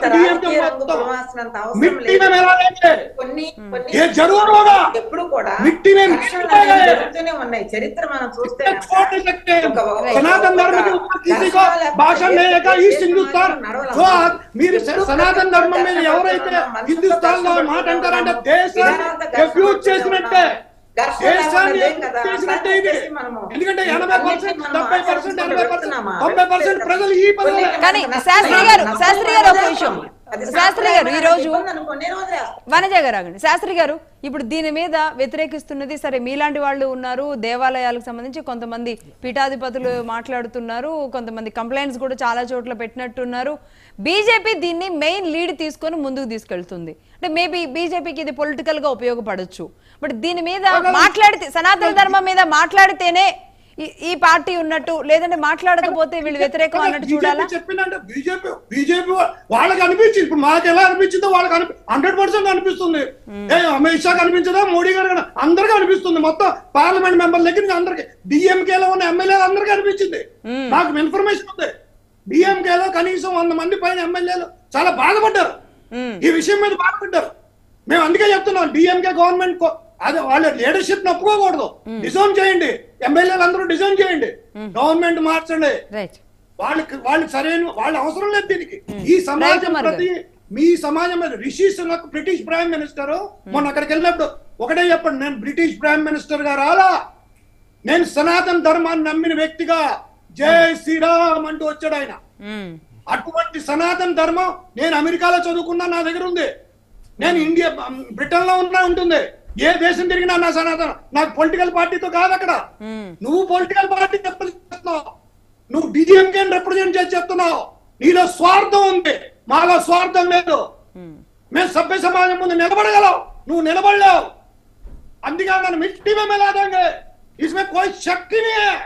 ఎప్పుడు కూడా ఉన్నాయి. చరిత్ర మనం చూస్తే సనాతన ధర్మ భాష హిందుస్థాన్ మీరు సనాతన ధర్మం మీద ఎవరైతే హిందుస్థాన్ లో మాట అంటారంటే దేశాన్ని చేసినట్టే, దేశాన్ని చేసినట్టే ఇది. ఎందుకంటే ఎనభై పర్సెంట్ డెబ్బై పర్సెంట్ ఎనభై పర్సెంట్ తొంభై పర్సెంట్ ప్రజలు ఈ పదవి. కానీ శాస్త్రి గారు శాస్త్రి గారు ఒక విషయం శాస్త్రి గారు ఈ రోజు వనజ గారు ఆగండి. శాస్త్రి గారు ఇప్పుడు దీని మీద వ్యతిరేకిస్తున్నది సరే, మీలాంటి వాళ్ళు ఉన్నారు, దేవాలయాలకు సంబంధించి కొంతమంది పీఠాధిపతులు మాట్లాడుతున్నారు, కొంతమంది కంప్లైంట్స్ కూడా చాలా చోట్ల పెట్టినట్టున్నారు. బీజేపీ దీన్ని మెయిన్ లీడ్ తీసుకొని ముందుకు తీసుకెళ్తుంది. అంటే మేబీ బీజేపీకి ఇది పొలిటికల్ గా ఉపయోగపడచ్చు. బట్ దీని మీద మాట్లాడితే, సనాతన ధర్మం మీద మాట్లాడితేనే ఈ పార్టీ ఉన్నట్టు, లేదంటే మాట్లాడకపోతే వీళ్ళు వ్యతిరేకం అన్నట్టు చూడాలా? చెప్పిందంటే బీజేపీ బీజేపీ వాళ్ళకి అనిపించింది. ఇప్పుడు మాకు ఎలా అనిపించిందో వాళ్ళకి అనిపి హండ్రెడ్ పర్సెంట్ అనిపిస్తుంది. అమిత్ షా కనిపించదా, మోడీ గారు అందరికీ అనిపిస్తుంది. మొత్తం పార్లమెంట్ మెంబర్ దగ్గర అందరికి, డిఎంకేలో ఉన్న ఎమ్మెల్యేలు అందరికీ అనిపించింది. నాకు ఇన్ఫర్మేషన్ ఉంది. డిఎంకేలో కనీసం వంద మంది పైన ఎమ్మెల్యేలు చాలా బాధపడ్డారు, ఈ విషయం మీద బాధపడ్డారు. మేము అందుకే చెప్తున్నాం, డిఎంకే గవర్నమెంట్ అదే వాళ్ళ లీడర్షిప్ ఒప్పుకోకూడదు. డిజైన్ చేయండి, ఎమ్మెల్యేలు అందరూ డిజైన్ చేయండి, గవర్నమెంట్ మార్చండి. వాళ్ళకి వాళ్ళకి సరైన వాళ్ళ అవసరం లేదు దీనికి. ఈ సమాజం ప్రతి మీ సమాజం మీద Rishi Sunak British prime minister మొన్న అక్కడికి వెళ్ళినప్పుడు ఒకటే చెప్పండి, నేను బ్రిటిష్ ప్రైమ్ మినిస్టర్ గా రాలా, నేను సనాతన ధర్మాన్ని నమ్మిన వ్యక్తిగా జై శ్రీరామ్ అంటూ వచ్చాడు ఆయన. అటువంటి సనాతన ధర్మం నేను అమెరికాలో చదువుకున్నా, నా దగ్గర ఉంది. నేను ఇండియా బ్రిటన్ లో ఉన్నా ఉంటుంది. ఏ దేశం తిరిగినా నా సనాతన, నాకు పొలిటికల్ పార్టీతో కాదు అక్కడ. నువ్వు పొలిటికల్ పార్టీ చెప్తున్నావు, నువ్వు డిఎంకే రిప్రజెంట్ చేసి చెప్తున్నావు. నీలో స్వార్థం ఉంది, మాలో స్వార్థం లేదు. మేము సభ్య సమాజం ముందు నిలబడగలం, నువ్వు నిలబడలేవు. అందుకే నన్ను మిట్టి మే మిలాదేంగే, ఇస్మే కోయి శక్తి నీ హై.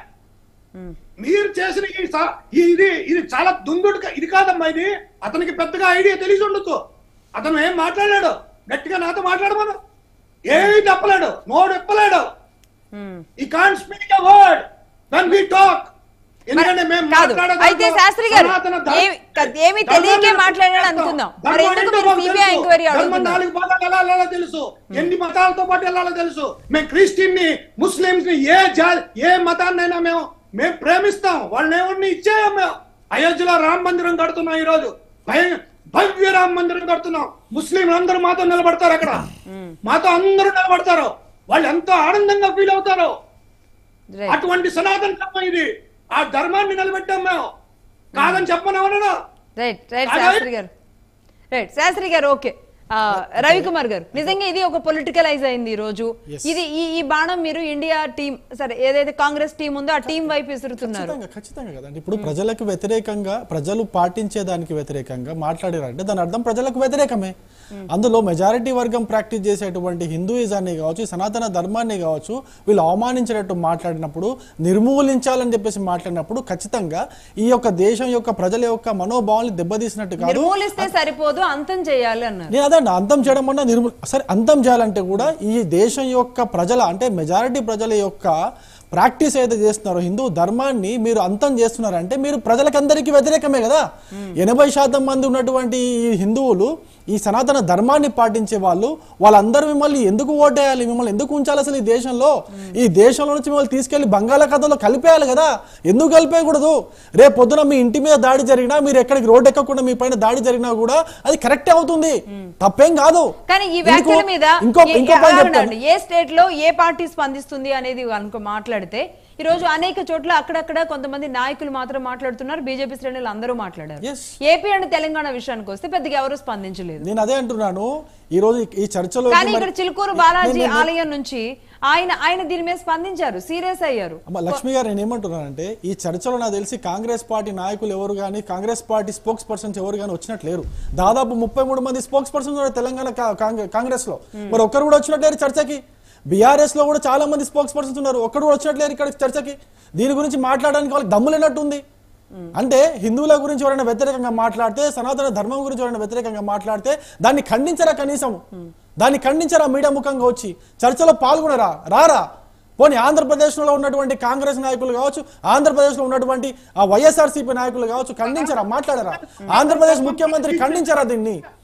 మీరు చేసిన ఈ ఇది ఇది చాలా దుందుడుగా ఇది కాదమ్మా. ఇది అతనికి పెద్దగా ఐడియా తెలిసి ఉండొచ్చు. అతను ఏం మాట్లాడాడు, గట్టిగా నాతో మాట్లాడమను, ఏమి చెప్పలేడు, నోడు ఎప్పలేడు. He can't speak a word when we talk. ఎందుకంటే మేము మాట్లాడేది అయితే శాస్త్రి గారు ఏమి తెలియకే మాట్లాడాడు అనుకుందాం. మరి ఎందుకు మీరు సిబిఐ ఎంక్వైరీ అడుగుతున్నారు? నాలుగు భాగాలు ఎలా వెళ్ళాలో తెలుసు, ఎన్ని మతాలతో పాటు వెళ్ళాలో తెలుసు. మేము క్రిస్టియన్ ని, ముస్లింస్ ని, ఏ జా ఏ మతాన్నైనా మేము మేము ప్రేమిస్తాం. వాళ్ళని ఎవరిని ఇచ్చేయం. మేము అయోధ్యలో రామ మందిరం కడుతున్నాం, ఈ రోజు భవ్య రామ మందిరం కడుతున్నాం. ముస్లింలు అందరూ మాతో నిలబడతారు, అక్కడ మాతో అందరూ నిలబడతారు. వాళ్ళు ఎంతో ఆనందంగా ఫీల్ అవుతారు. అటువంటి సనాతన ధర్మం ఇది. ఆ ధర్మాన్ని నిలబెట్టాం మేము, కాదని చెప్పనవనా? రైట్ రైట్ శాస్త్రి గారు రైట్ శాస్త్రి గారు ఓకే. రవికుమార్ గారు, నిజంగా ఇది ఒక పొలిటికలైజ్ అయింది ఈ రోజు. ఇది ఈ ఈ బాణం మీరు ఇండియా టీం, సరే ఏదైతే కాంగ్రెస్ టీం ఉందో ఆ టీం వైపు విసురుతున్నారు. ఖచ్చితంగా కదండి. ఇప్పుడు ప్రజలకు వ్యతిరేకంగా, ప్రజలు పాటించే దానికి వ్యతిరేకంగా మాట్లాడారంటే దాని అర్థం ప్రజలకు వ్యతిరేకమే. అందులో మెజారిటీ వర్గం ప్రాక్టీస్ చేసేటువంటి హిందూయిజాన్ని కావచ్చు, సనాతన ధర్మాన్ని కావచ్చు, వీళ్ళు అవమానించేటట్టు మాట్లాడినప్పుడు, నిర్మూలించాలని చెప్పేసి మాట్లాడినప్పుడు ఖచ్చితంగా ఈ యొక్క దేశం యొక్క ప్రజల యొక్క మనోభావాన్ని దెబ్బతీసినట్టు కాదు. నిర్మూలిస్తే సరిపోదు, అంతం చేయాలి అన్నారు. అదండి, అంతం చేయడం అన్నా నిర్మూ సరే అంతం చేయాలంటే కూడా ఈ దేశం యొక్క ప్రజల అంటే మెజారిటీ ప్రజల యొక్క ప్రాక్టీస్ ఏదైతే చేస్తున్నారో హిందూ ధర్మాన్ని మీరు అంతం చేస్తున్నారంటే మీరు ప్రజలకందరికీ వ్యతిరేకమే కదా. ఎనభై శాతం మంది ఉన్నటువంటి ఈ హిందువులు, ఈ సనాతన ధర్మాన్ని పాటించే వాళ్ళు, వాళ్ళందరూ మిమ్మల్ని ఎందుకు ఓటేయాలి, మిమ్మల్ని ఎందుకు ఉంచాలి అసలు ఈ దేశంలో? ఈ దేశంలో నుంచి మిమ్మల్ని తీసుకెళ్లి బంగాళాఖాతంలో కలిపేయాలి కదా. ఎందుకు కలిపేయకూడదు? రేపు పొద్దున మీ ఇంటి మీద దాడి జరిగినా, మీరు ఎక్కడికి రోడ్డు ఎక్కకుండా మీ పైన దాడి జరిగినా కూడా అది కరెక్టే అవుతుంది, తప్పేం కాదు. కానీ ఈ వ్యాఖ్యల మీద ఏ స్టేట్ లో ఏ పార్టీ స్పందిస్తుంది అనేది అనుకో మాట్లాడితే, ఈ రోజు అనేక చోట్ల అక్కడక్కడ కొంతమంది నాయకులు మాత్రం మాట్లాడుతున్నారు, బీజేపీ శ్రేణులు అందరూ మాట్లాడారు. ఏపీ అండ్ తెలంగాణ విషయానికి వస్తే పెద్దగా ఎవరు స్పందించలేదు. నేను అదే అంటున్నాను ఈ రోజు ఈ చర్చలో. కానీ ఇక్కడ చిలుకూరు బాలాజీ ఆలయం నుంచి ఆయన ఆయన దీని మీద స్పందించారు, సీరియస్ అయ్యారు. లక్ష్మి గారు, నేను ఏమంటున్నానంటే ఈ చర్చలో నాకు తెలిసి కాంగ్రెస్ పార్టీ నాయకులు ఎవరు కానీ, కాంగ్రెస్ పార్టీ స్పోక్స్ పర్సన్స్ ఎవరు కానీ వచ్చినట్లు లేరు. దాదాపు ముప్పై మూడు మంది స్పోక్స్ పర్సన్స్ తెలంగాణ కాంగ్రెస్ లో, మరి ఒక్కరు కూడా వచ్చినట్లేరు చర్చకి. బీఆర్ఎస్ లో కూడా చాలా మంది స్పోక్స్ పర్సన్స్ ఉన్నారు, ఒక్కడు కూడా వచ్చినట్లేరు ఇక్కడ చర్చకి. దీని గురించి మాట్లాడడానికి వాళ్ళకి దమ్ములేనట్టుంది. అంటే హిందువుల గురించి ఎవరైనా వ్యతిరేకంగా మాట్లాడితే, సనాతన ధర్మం గురించి ఎవరైనా వ్యతిరేకంగా మాట్లాడితే దాన్ని ఖండించరా? కనీసం దాన్ని ఖండించరా? మీడియా ముఖంగా వచ్చి చర్చలో పాల్గొనరా? రారా? పోనీ ఆంధ్రప్రదేశ్లో ఉన్నటువంటి కాంగ్రెస్ నాయకులు కావచ్చు, ఆంధ్రప్రదేశ్లో ఉన్నటువంటి ఆ వైఎస్ఆర్సీపీ నాయకులు కావచ్చు, ఖండించరా? మాట్లాడరా? ఆంధ్రప్రదేశ్ ముఖ్యమంత్రి ఖండించరా దీన్ని?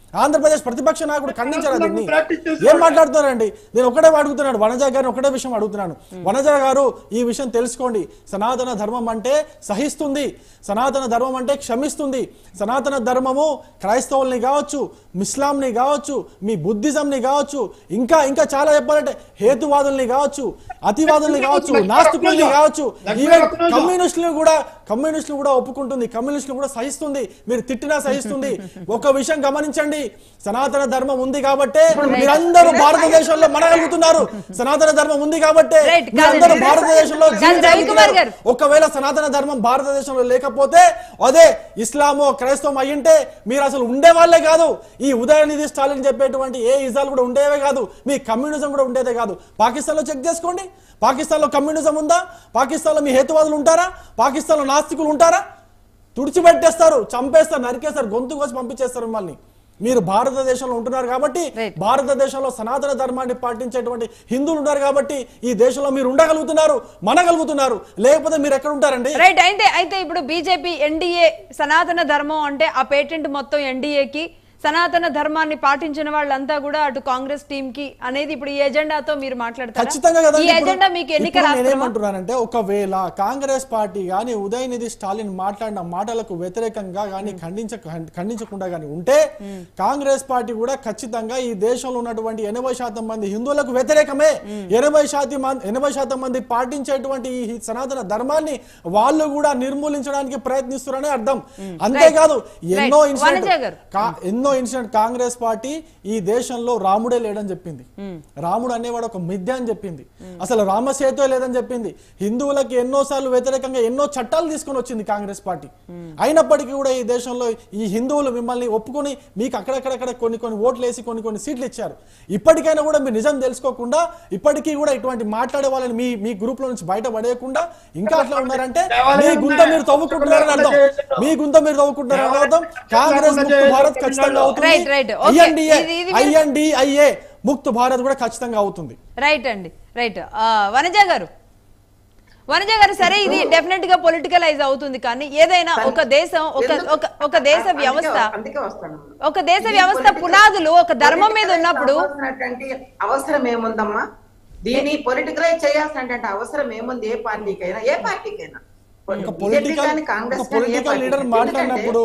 ఆంధ్రప్రదేశ్ ప్రతిపక్ష నాయకుడు ఖండించారు దీన్ని. ఏం మాట్లాడుతున్నారండి? నేను ఒకటే అడుగుతున్నాను, వనజ గారిని ఒకటే విషయం అడుగుతున్నాను. వనజ గారు, ఈ విషయం తెలుసుకోండి. సనాతన ధర్మం అంటే సహిస్తుంది, సనాతన ధర్మం అంటే క్షమిస్తుంది. సనాతన ధర్మము క్రైస్తవుల్ని కావచ్చు, ముస్లాంని కావచ్చు, మీ బుద్ధిజంని కావచ్చు, ఇంకా ఇంకా చాలా చెప్పాలంటే హేతువాదుల్ని కావచ్చు, అతివాదుల్ని కావచ్చు, నాస్తికుల్ని కావచ్చు, ఈవెన్ కమ్యూనిస్టులు కూడా కమ్యూనిస్టులు కూడా ఒప్పుకుంటుంది, కమ్యూనిస్టులు కూడా సహిస్తుంది. మీరు తిట్టినా సహిస్తుంది. ఒక విషయం గమనించండి, సనాతన ధర్మం ఉంది కాబట్టే మీరందరూ భారతదేశంలో మనగలుగుతున్నారు. సనాతన ధర్మం ఉంది కాబట్టే మీరందరూ భారతదేశంలో జీవించగలుగుతున్నారు. ఒకవేళ సనాతన ధర్మం భారతదేశంలో లేకపోతే అదే ఇస్లామో క్రైస్తవం అయ్యింటే మీరు అసలు ఉండేవాళ్లే కాదు. ఈ ఉదయనిధి స్టాలిన్ చెప్పేటువంటి ఏ ఇజాలు కూడా ఉండేవే కాదు, మీ కమ్యూనిజం కూడా ఉండేదే కాదు. పాకిస్తాన్లో చెక్ చేసుకోండి, పాకిస్తాన్లో కమ్యూనిజం ఉందా? పాకిస్తాన్లో మీ హేతువాదులు ఉంటారా? పాకిస్తాన్లో నాస్తికులు ఉంటారా? తుడిచిపెట్టేస్తారు, చంపేస్తారు, నరికేస్తారు, గొంతు కోసి పంపించేస్తారు మిమ్మల్ని. మీరు భారతదేశంలో ఉంటున్నారు కాబట్టి, భారతదేశంలో సనాతన ధర్మాన్ని పాటించేటువంటి హిందువులు ఉన్నారు కాబట్టి ఈ దేశంలో మీరు ఉండగలుగుతున్నారు, మనగలుగుతున్నారు. లేకపోతే మీరు ఎక్కడ ఉంటారండి? రైట్. అయితే అయితే ఇప్పుడు బీజేపీ ఎన్డీఏ సనాతన ధర్మం అంటే ఆ పేటెంట్ మొత్తం ఎన్డీఏకి, సనాతన ధర్మాన్ని పాటించిన వాళ్ళంతా కూడా అటు కాంగ్రెస్ టీం కి అనేది ఇప్పుడు ఈ ఎజెండాతో మీరు మాట్లాడతారు. ఖచ్చితంగా కదా. ఈ ఎజెండా మీకు ఎన్నికల నేనేమంటున్నానంటే, ఒకవేళ కాంగ్రెస్ పార్టీ కానీ ఉదయనిధి స్టాలిన్ మాట్లాడిన మాటలకు వ్యతిరేకంగా కానీ ఖండించ ఖండించకుండా కానీ ఉంటే కాంగ్రెస్ పార్టీ కూడా ఖచ్చితంగా ఈ దేశంలో ఉన్నటువంటి ఎనభై శాతం మంది హిందువులకు వ్యతిరేకమే. ఎనభై శాతం మంది ఎనభై శాతం మంది పాటించేటువంటి ఈ సనాతన ధర్మాన్ని వాళ్ళు కూడా నిర్మూలించడానికి ప్రయత్నిస్తున్నారని అర్థం. అంతేకాదు ఎన్నో ఇన్సిడెంట్ ఎన్నో ఇన్సిడెంట్ కాంగ్రెస్ పార్టీ ఈ దేశంలో రాముడే లేడని చెప్పింది, రాముడు అనేవాడు ఒక మిథ్య అని చెప్పింది, అసలు రామసేతు లేదని చెప్పింది. హిందువులకి ఎన్నోసార్లు వ్యతిరేకంగా ఎన్నో చట్టాలు తీసుకొని వచ్చింది కాంగ్రెస్ పార్టీ. అయినప్పటికీ కూడా ఈ దేశంలో ఈ హిందువులు మిమ్మల్ని ఒప్పుకొని మీకు అక్కడక్కడక్కడ కొన్ని కొన్ని ఓట్లు వేసి కొన్ని కొన్ని సీట్లు ఇచ్చారు. ఇప్పటికైనా కూడా మీరు నిజం తెలుసుకోకుండా, ఇప్పటికీ కూడా ఇటువంటి మాట్లాడే వాళ్ళని మీ మీ గ్రూప్ లో నుంచి బయట పడేయకుండా ఇంకా అట్లా ఉన్నారంటే మీ గుంత మీరు తవ్వుకుంటున్నారని అర్థం. మీ గుంత మీరు తవ్వుకుంటున్నారని అర్థం. కాంగ్రెస్ ముక్త భారత్ ఖచ్చితంగా ఐఎన్డిఐఏ ముక్త భారత్ కూడా ఖచ్చితంగా అవుతుంది. రైట్ అండి, రైట్. వనజ గారు, వనజ గారు సరే, ఇది డెఫినెట్ గా పొలిటికలైజ్ అవుతుంది. కానీ ఏదైనా ఒక దేశం ఒక ఒక దేశ వ్యవస్థ ఒక దేశ వ్యవస్థ పునాదులు ఒక ధర్మం మీద ఉన్నప్పుడు అవసరం ఏముందమ్మా? దీన్ని పొలిటికలైజ్ చేయాల్సిన అవసరం ఏముంది? ఏ పార్టీకైనా ఏ పార్టీకైనా పొలిటికల్ లీడర్ మాట్లాడినప్పుడు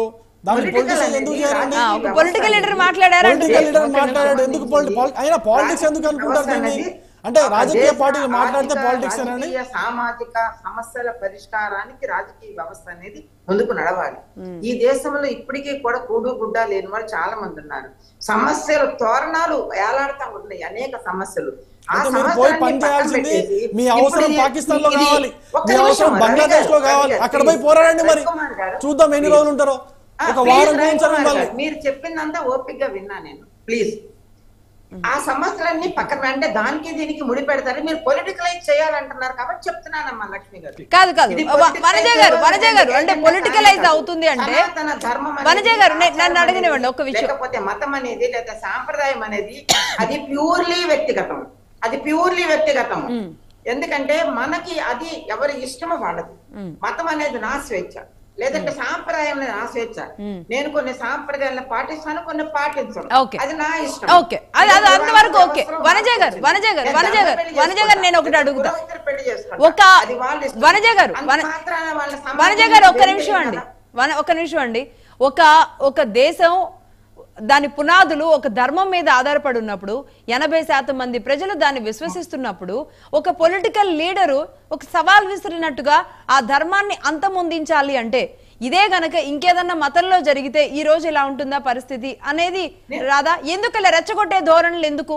పొలిటికల్ లీడర్ మాట్లాడారు ఎందుకు? అయినా పాలిటిక్స్ ఎందుకు అనుకుంటారు దీన్ని? అంటే రాజకీయ పార్టీలు మాట్లాడితే పాలిటిక్స్ అని. సామాజిక సమస్యల పరిష్కారానికి రాజకీయ వ్యవస్థ అనేది ముందుకు నడవాలి. ఈ దేశంలో ఇప్పటికీ కూడా కూడు గుడ్డ లేని వాళ్ళు చాలా మంది ఉన్నారు. సమస్యలు తోరణాలు వేలాడుతూ ఉన్నాయి, అనేక సమస్యలు. పని చేయాల్సింది మీ అవసరం పాకిస్తాన్ లో కావాలి, మీ అవసరం బంగ్లాదేశ్ లో కావాలి, అక్కడ పోయి పోరాడండి. మరి చూద్దాం ఎన్ని రోజులు ఉంటారో. ఒక వారం మీరు చెప్పిందంతా ఓపికగా విన్నా నేను. ప్లీజ్ ఆ సమస్యలన్నీ పక్కన అంటే దానికి దీనికి ముడి పెడతారు. మీరు పొలిటికలైజ్ చేయాలంటున్నారు కాబట్టి చెప్తున్నానమ్మా లక్ష్మి గారు. కాదు కాదు వనజ గారు, వనజ గారు అంటే పొలిటికలైజ్ అవుతుంది అంటే వనజ గారు నన్ను అడిగినవ్వండి ఒక విషయం. లేకపోతే మతం అనేది లేదా సాంప్రదాయం అనేది అది ప్యూర్లీ వ్యక్తిగతం, అది ప్యూర్లీ వ్యక్తిగతం. ఎందుకంటే మనకి అది ఎవరి ఇష్టమో వాళ్ళది. మతం అనేది నా స్వేచ్ఛ, లేదంటే సాంప్రదాయం నా స్వేచ్ఛ. నేను కొన్ని సాంప్రదాయాలను పాటిస్తాను, కొన్ని పాటించాను, అది నా ఇష్టం. ఓకే, అది అది అంతవరకు ఓకే. వనజ గారు వనజ గారు వనజ గారు వనజ గారు నేను ఒకటి అడుగుతా. ఒక వనజ గారు వనజ గారు ఒక్క నిమిషం అండి, ఒక నిమిషం అండి. ఒక ఒక దేశం దాని పునాదులు ఒక ధర్మం మీద ఆధారపడి ఉన్నప్పుడు, ఎనభై శాతం మంది ప్రజలు దాన్ని విశ్వసిస్తున్నప్పుడు, ఒక పొలిటికల్ లీడరు ఒక సవాల్ విసిరినట్టుగా ఆ ధర్మాన్ని అంతమొందించాలి అంటే, ఇదే గనక ఇంకేదన్నా మతంలో జరిగితే ఈ రోజు ఇలా ఉంటుందా పరిస్థితి అనేది రాదా? ఎందుకు ఇలా రెచ్చగొట్టే ధోరణులు ఎందుకు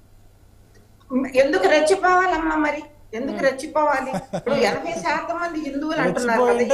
ఎందుకు రెచ్చిపోవాలమ్మా? మరి ఎందుకు రెచ్చిపోవాలి? ఇప్పుడు ఎనభై శాతం మంది హిందువులు అంటున్నారు కదా,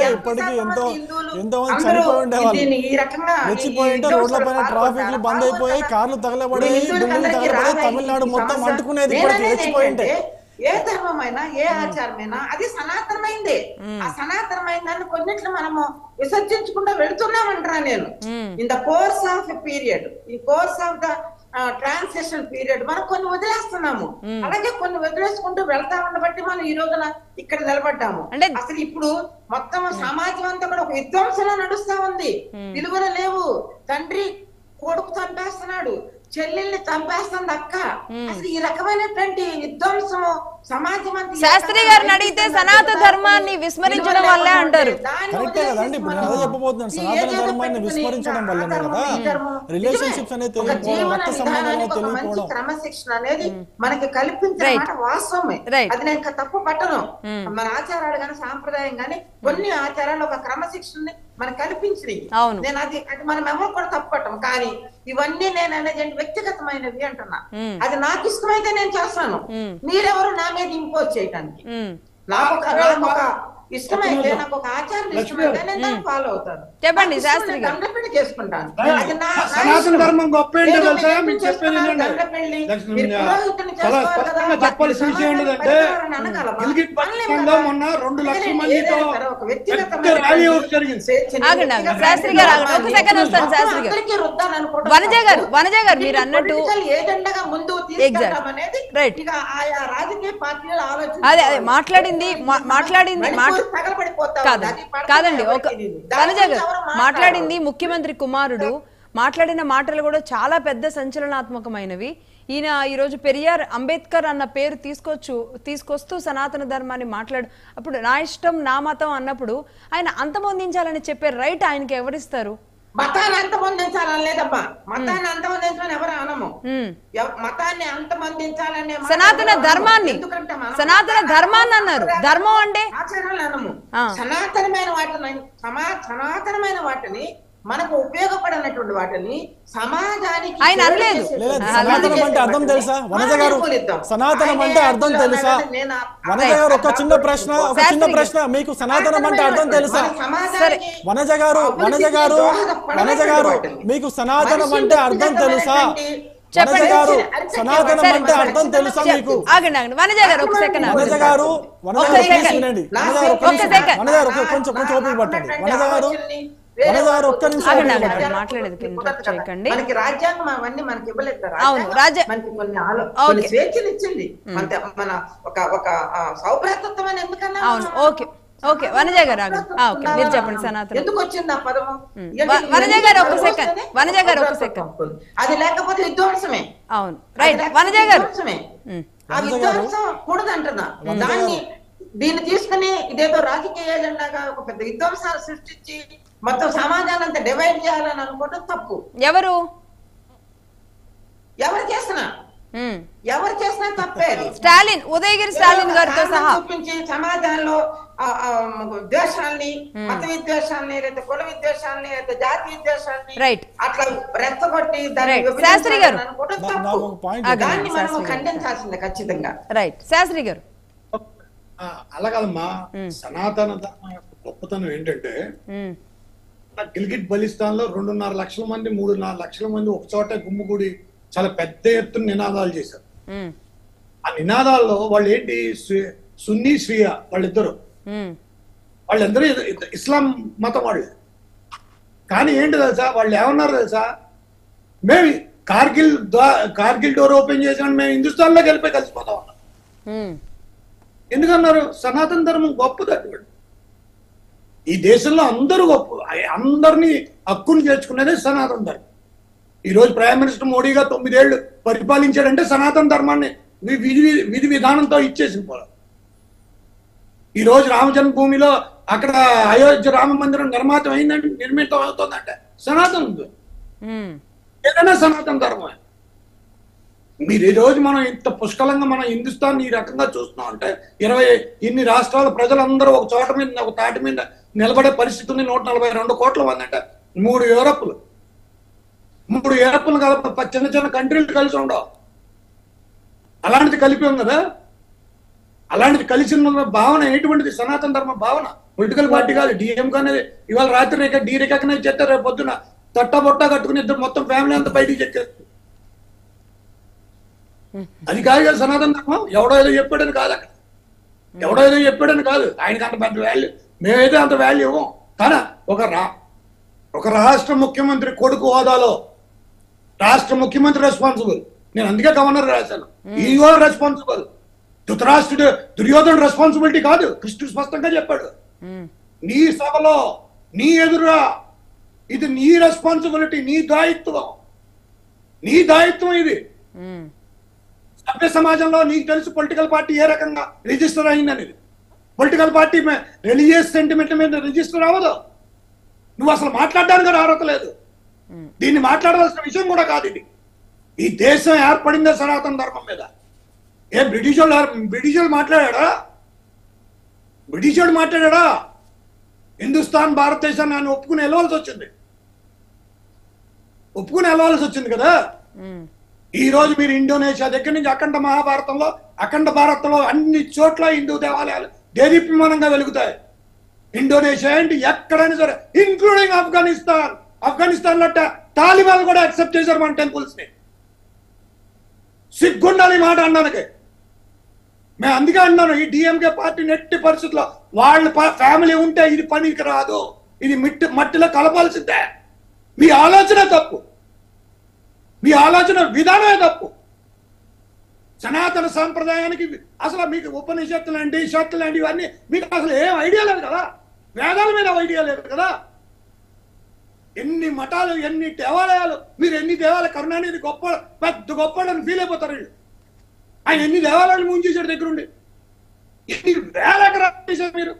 ఈ రకంగా ట్రాఫిక్ బంద్ అయిపోయి కార్లు తగలబడి తమిళనాడు మొత్తం అంటుకునేది. ఏ ధర్మమైనా ఏ ఆచారమైనా అది సనాతనమైందే. ఆ సనాతనమైన దాన్ని కొన్నిట్లు మనము విసర్జించకుండా వెళుతున్నామంటారా నేను. In the course of period, ఈ course of the transition period మనం కొన్ని వదిలేస్తున్నాము. అలాగే కొన్ని వదిలేసుకుంటూ వెళ్తా ఉండబట్టి మనం ఈ రోజున ఇక్కడ నిలబడ్డాము. అసలు ఇప్పుడు మొత్తం సమాజం అంతా కూడా ఒక విధ్వంసంలో నడుస్తా ఉంది. విలువలు లేవు. తండ్రి కొడుకు చంపేస్తున్నాడు, చెల్లెల్ని చంపేస్తుంది అక్క. అసలు ఈ రకమైనటువంటి విధ్వంసం సమాజం అంతా శాస్త్రి గారిని అడిగితే సనాతన ధర్మాన్ని విస్మరించడం వల్లే అంటారు. కరెక్టే కదండి. ఇప్పుడు నేను అదే చెప్పబోతున్నాను, సనాతన ధర్మాన్ని విస్మరించడం వల్లనే కదా రిలేషన్షిప్స్ అనేది తెలియకపోవడం, రక్త సంబంధం అనేది తెలియకపోవడం. క్రమశిక్షణ అనేది మనకి కల్పించిన మాట వాస్తవమే, అది నేను తప్పు పట్టను. మన ఆచారాలు గాని సాంప్రదాయం గాని కొన్ని ఆచారాలు ఒక క్రమశిక్షణని మనకు కల్పించినవి. నేను అది అది మనం ఎవరు కూడా తప్పు పట్టం. కానీ ఇవన్నీ నేను అనేది వ్యక్తిగతమైనవి అంటున్నా. అది నాకు ఇష్టమైతే నేను చేస్తాను, మీరెవరు నా మీద ఇంపోజ్ చేయడానికి. నాకు ఒక ఇష్టమైతే, నాకు ఒక ఆచారం ఇష్టమైతే నేను దాన్ని ఫాలో అవుతాను. చెప్పండి శాస్త్రి గారు. దండపెళ్లి చేసుకుంటాను. సనాతన ధర్మం గొప్ప ఏంటో తెలుసా మీకు చెప్పేది చెప్పాల్సిన విషయం ఏంటంటే గిల్గిట్ పాకిస్తాన్లో మొన్న రెండు లక్షల మందితో ర్యాలీ జరిగింది. శాస్త్రి గారు ఒక సెకండ్ వస్తాను. శాస్త్రి గారు, వనజ గారు వనజ గారు మీరు అన్నట్టు అదే అదే మాట్లాడింది మాట్లాడింది కాదండి కాదండి ఒక వనజ గారు మాట్లాడింది ముఖ్యమంత్రి కుమారుడు మాట్లాడిన మాటలు కూడా చాలా పెద్ద సంచలనాత్మకమైనవి. ఈయన ఈరోజు పెరియార్ అంబేద్కర్ అన్న పేరు తీసుకొచ్చు తీసుకొస్తూ సనాతన ధర్మాన్ని మాట్లాడు అప్పుడు నా ఇష్టం నా మతం అన్నప్పుడు ఆయన అంతమొందించాలని చెప్పే రైట్ ఆయనకి ఎవరిస్తారు? మతాన్ని అంతమొందించాలని లేదమ్మా, మతాన్ని అంతమొందించాలని ఎవరు అనము. మతాన్ని అంతమొందించాలనే సనాతన ధర్మాన్ని సనాతన ధర్మాన్ని అన్నారు. ధర్మం అంటే ఆచరణలు అనము. సనాతనమైన వాటిని సమా సనాతనమైన వాటిని మనకు ఉపయోగపడినటువంటి వాటిని సమాజానికి ఆయన అనలేదు. సనాతనం అంటే అర్థం తెలుసా వనజ గారు? సనాతనం అంటే అర్థం తెలుసా వనజ గారు? ఒక చిన్న ప్రశ్న ఒక చిన్న ప్రశ్న మీకు సనాతనం అంటే అర్థం తెలుసా? వనజ గారు వనజ గారు వనజ గారు మీకు సనాతనం అంటే అర్థం తెలుసా? వనజ గారు సనాతనం అంటే అర్థం తెలుసా మీకు? ఆగండి ఆగండి వనజ గారు ఒక సెకండ్. వనజ గారు వనజ గారు వినండి. వనజ గారు వనజ గారు కొంచెం కొంచెం ఓపిక పట్టండి. వనజ గారు వనజ గారు ఒక్క నిమిషం మాట్లాడేది మనకి రాజ్యాంగం అవన్నీ మనకి ఇవ్వలేదు. అవును రాజ్య మనకి కొన్ని స్వేచ్ఛలు ఇచ్చింది. మన ఒక ఒక సౌభ్రాతత్వం అని ఎందుకన్నా. అవును ఓకే ఓకే వనజ గారు ఓకే మీరు చెప్పండి. సనాతన ఎందుకు వచ్చింది ఆ పదము? వనజ గారు ఒక సెకండ్ వనజ గారు ఒక సెకండ్. అది లేకపోతే విధ్వంసమే. అవును రైట్ వనజ గారు. ఆ విధ్వంసం కూడదంటున్నా. దాన్ని దీన్ని తీసుకుని ఇదేదో రాజకీయ ఏజెండాగా ఒక పెద్ద విధ్వంసాలు సృష్టించి మొత్తం సమాజాన్ని అంతా డివైడ్ చేయాలని అనుకోవడం తప్పు. ఎవరు ఎవరు చేసినా ఎవరు చేసినా తప్పే. స్టాలిన్ ఉదయగిరి స్టాలిన్ గారితో సహా చూపించి సమాజంలో ద్వేషాలని, మత విద్వేషాలని, లేదా కుల విద్వేషాలని, లేదా జాతి విద్వేషాలని రైట్ అట్లా రెచ్చగొట్టి శాస్త్రి గారు దాన్ని మనం ఖండించాల్సిందే ఖచ్చితంగా. రైట్ శాస్త్రి గారు. అలా కాదమ్మా, సనాతన ధర్మం యొక్క గొప్పతనం ఏంటంటే గిల్గిట్ బలిస్తాన్ లో రెండున్నర లక్షల మంది మూడున్నర లక్షల మంది ఒక చోట గుమ్ముగూడి చాలా పెద్ద ఎత్తున నినాదాలు చేశారు. ఆ నినాదాల్లో వాళ్ళు ఏంటి, సున్నీ షియా వాళ్ళిద్దరు వాళ్ళిద్దరు ఇస్లాం మతం వాళ్ళు. కానీ ఏంటి తెలుసా వాళ్ళు ఏమన్నారు తెలుసా, మేము కార్గిల్ కార్గిల్ డోర్ ఓపెన్ చేసామని మేము హిందుస్థాన్ లోకి వెళ్ళిపోయి కలిసిపోతాం అన్నారు. ఎందుకన్నారు? సనాతన ధర్మం గొప్పది. అటువంటి ఈ దేశంలో అందరూ గొప్ప, అందరినీ హక్కును చేర్చుకునేదే సనాతన ధర్మం. ఈ రోజు ప్రైమ్ మినిస్టర్ మోడీ గారు తొమ్మిదేళ్లు పరిపాలించాడంటే సనాతన ధర్మాన్ని విధి విధి విధానంతో ఇచ్చేసిన పోలా. ఈ రోజు రామ జన్మభూమిలో అక్కడ అయోధ్య రామ మందిరం నిర్మాతం అయిందంటే నిర్మితం అవుతుందంటే సనాతన ఏదైనా సనాతన ధర్మం. మీరు ఈ రోజు మనం ఇంత పుష్కలంగా మనం హిందుస్థాన్ ఈ రకంగా చూస్తున్నాం అంటే ఇరవై ఇన్ని రాష్ట్రాల ప్రజలందరూ ఒక చోట మీద ఒక తాటి మీద నిలబడే పరిస్థితి ఉంది. నూట నలభై రెండు కోట్ల మంది అంటే మూడు యూరప్లు మూడు యూరప్లు కలప చిన్న చిన్న కంట్రీలు కలిసి ఉండవు. అలాంటిది కలిపి ఉంది కదా. అలాంటిది కలిసి ఉన్న భావన ఎటువంటిది? సనాతన ధర్మ భావన. పొలిటికల్ పార్టీ కాదు. డిఎంకే అనేది ఇవాళ రాత్రి డీ రికగ్నైజ్ చేస్తే రేపు పొద్దున తట్టా బొట్టా కట్టుకుని ఇద్దరు మొత్తం ఫ్యామిలీ అంతా బయటికి చెక్కేస్తుంది. అది కాదు కదా సనాతన ధర్మం. ఎవడో ఏదో చెప్పాడని కాదు, అక్కడ ఎవడో ఏదో చెప్పాడని కాదు. ఆయనకి అంత పెద్ద వాల్యూ, మేమైతే అంత వాల్యూ ఇవ్వం. కానీ ఒక రా ఒక రాష్ట్ర ముఖ్యమంత్రి కొడుకు హోదాలో రాష్ట్ర ముఖ్యమంత్రి రెస్పాన్సిబుల్. నేను అందుకే గవర్నర్ రాశాను. EO responsible. ధృతరాష్ట్రుడు దుర్యోధనుడు రెస్పాన్సిబిలిటీ కాదు. కృష్ణుడు స్పష్టంగా చెప్పాడు, నీ సభలో నీ ఎదురుగా ఇది నీ రెస్పాన్సిబిలిటీ, నీ దాయిత్వం. నీ దాయత్వం ఇది. సభ్య సమాజంలో నీకు తెలుసు పొలిటికల్ పార్టీ ఏ రకంగా రిజిస్టర్ అయిందనేది. పొలిటికల్ పార్టీ రిలీజియస్ సెంటిమెంట్ మీద రిజిస్టర్ అవ్వదు. నువ్వు అసలు మాట్లాడడానికి అర్హత లేదు. దీన్ని మాట్లాడవలసిన విషయం కూడా కాదు ఇది. ఈ దేశం ఏర్పడిందే సనాతన ధర్మం మీద. ఏ బ్రిటిష్ వాళ్ళు బ్రిటిష్ వాళ్ళు మాట్లాడా బ్రిటిష్ వాడు మాట్లాడా హిందుస్థాన్ భారతదేశాన్ని ఆయన ఒప్పుకుని వెళ్ళవలసి వచ్చింది ఒప్పుకుని వెళ్ళవలసి వచ్చింది కదా. ఈ రోజు మీరు ఇండోనేషియా దగ్గర నుంచి అఖండ మహాభారతంలో అఖండ భారతంలో అన్ని చోట్ల హిందూ దేవాలయాలు దేదీప్యమానంగా వెలుగుతాయి. ఇండోనేషియా ఏంటి ఎక్కడైనా సరే, ఇంక్లూడింగ్ ఆఫ్ఘనిస్తాన్. ఆఫ్ఘనిస్తాన్ లో తాలిబాన్ కూడా యాక్సెప్ట్ చేశారు మన టెంపుల్స్ ని. సిగ్గుండాలి మాట అన్నానికి. మేము అందుకే అన్నాను, ఈ డిఎంకే పార్టీ నెట్టి పరిస్థితుల్లో వాళ్ళ ఫ్యామిలీ ఉంటే ఇది పనికి రాదు, ఇది మిట్టి మట్టిలో కలపాల్సిందే. మీ ఆలోచన తప్పు, మీ ఆలోచన విధానమే తప్పు. సనాతన సాంప్రదాయానికి అసలు మీకు ఉపనిషత్తులు అండి షత్తులు అండి ఇవన్నీ మీకు అసలు ఏం ఐడియా లేదు కదా. వేదాల మీద ఐడియా లేదు కదా. ఎన్ని మఠాలు ఎన్ని దేవాలయాలు, మీరు ఎన్ని దేవాలయ కరుణానిధి గొప్ప పెద్ద గొప్పని ఫీల్ అయిపోతారు వీళ్ళు. ఆయన ఎన్ని దేవాలయాలు ముంచేసాడు దగ్గరుండి, ఎన్ని వేల ఎకరాలు చేశారు మీరు.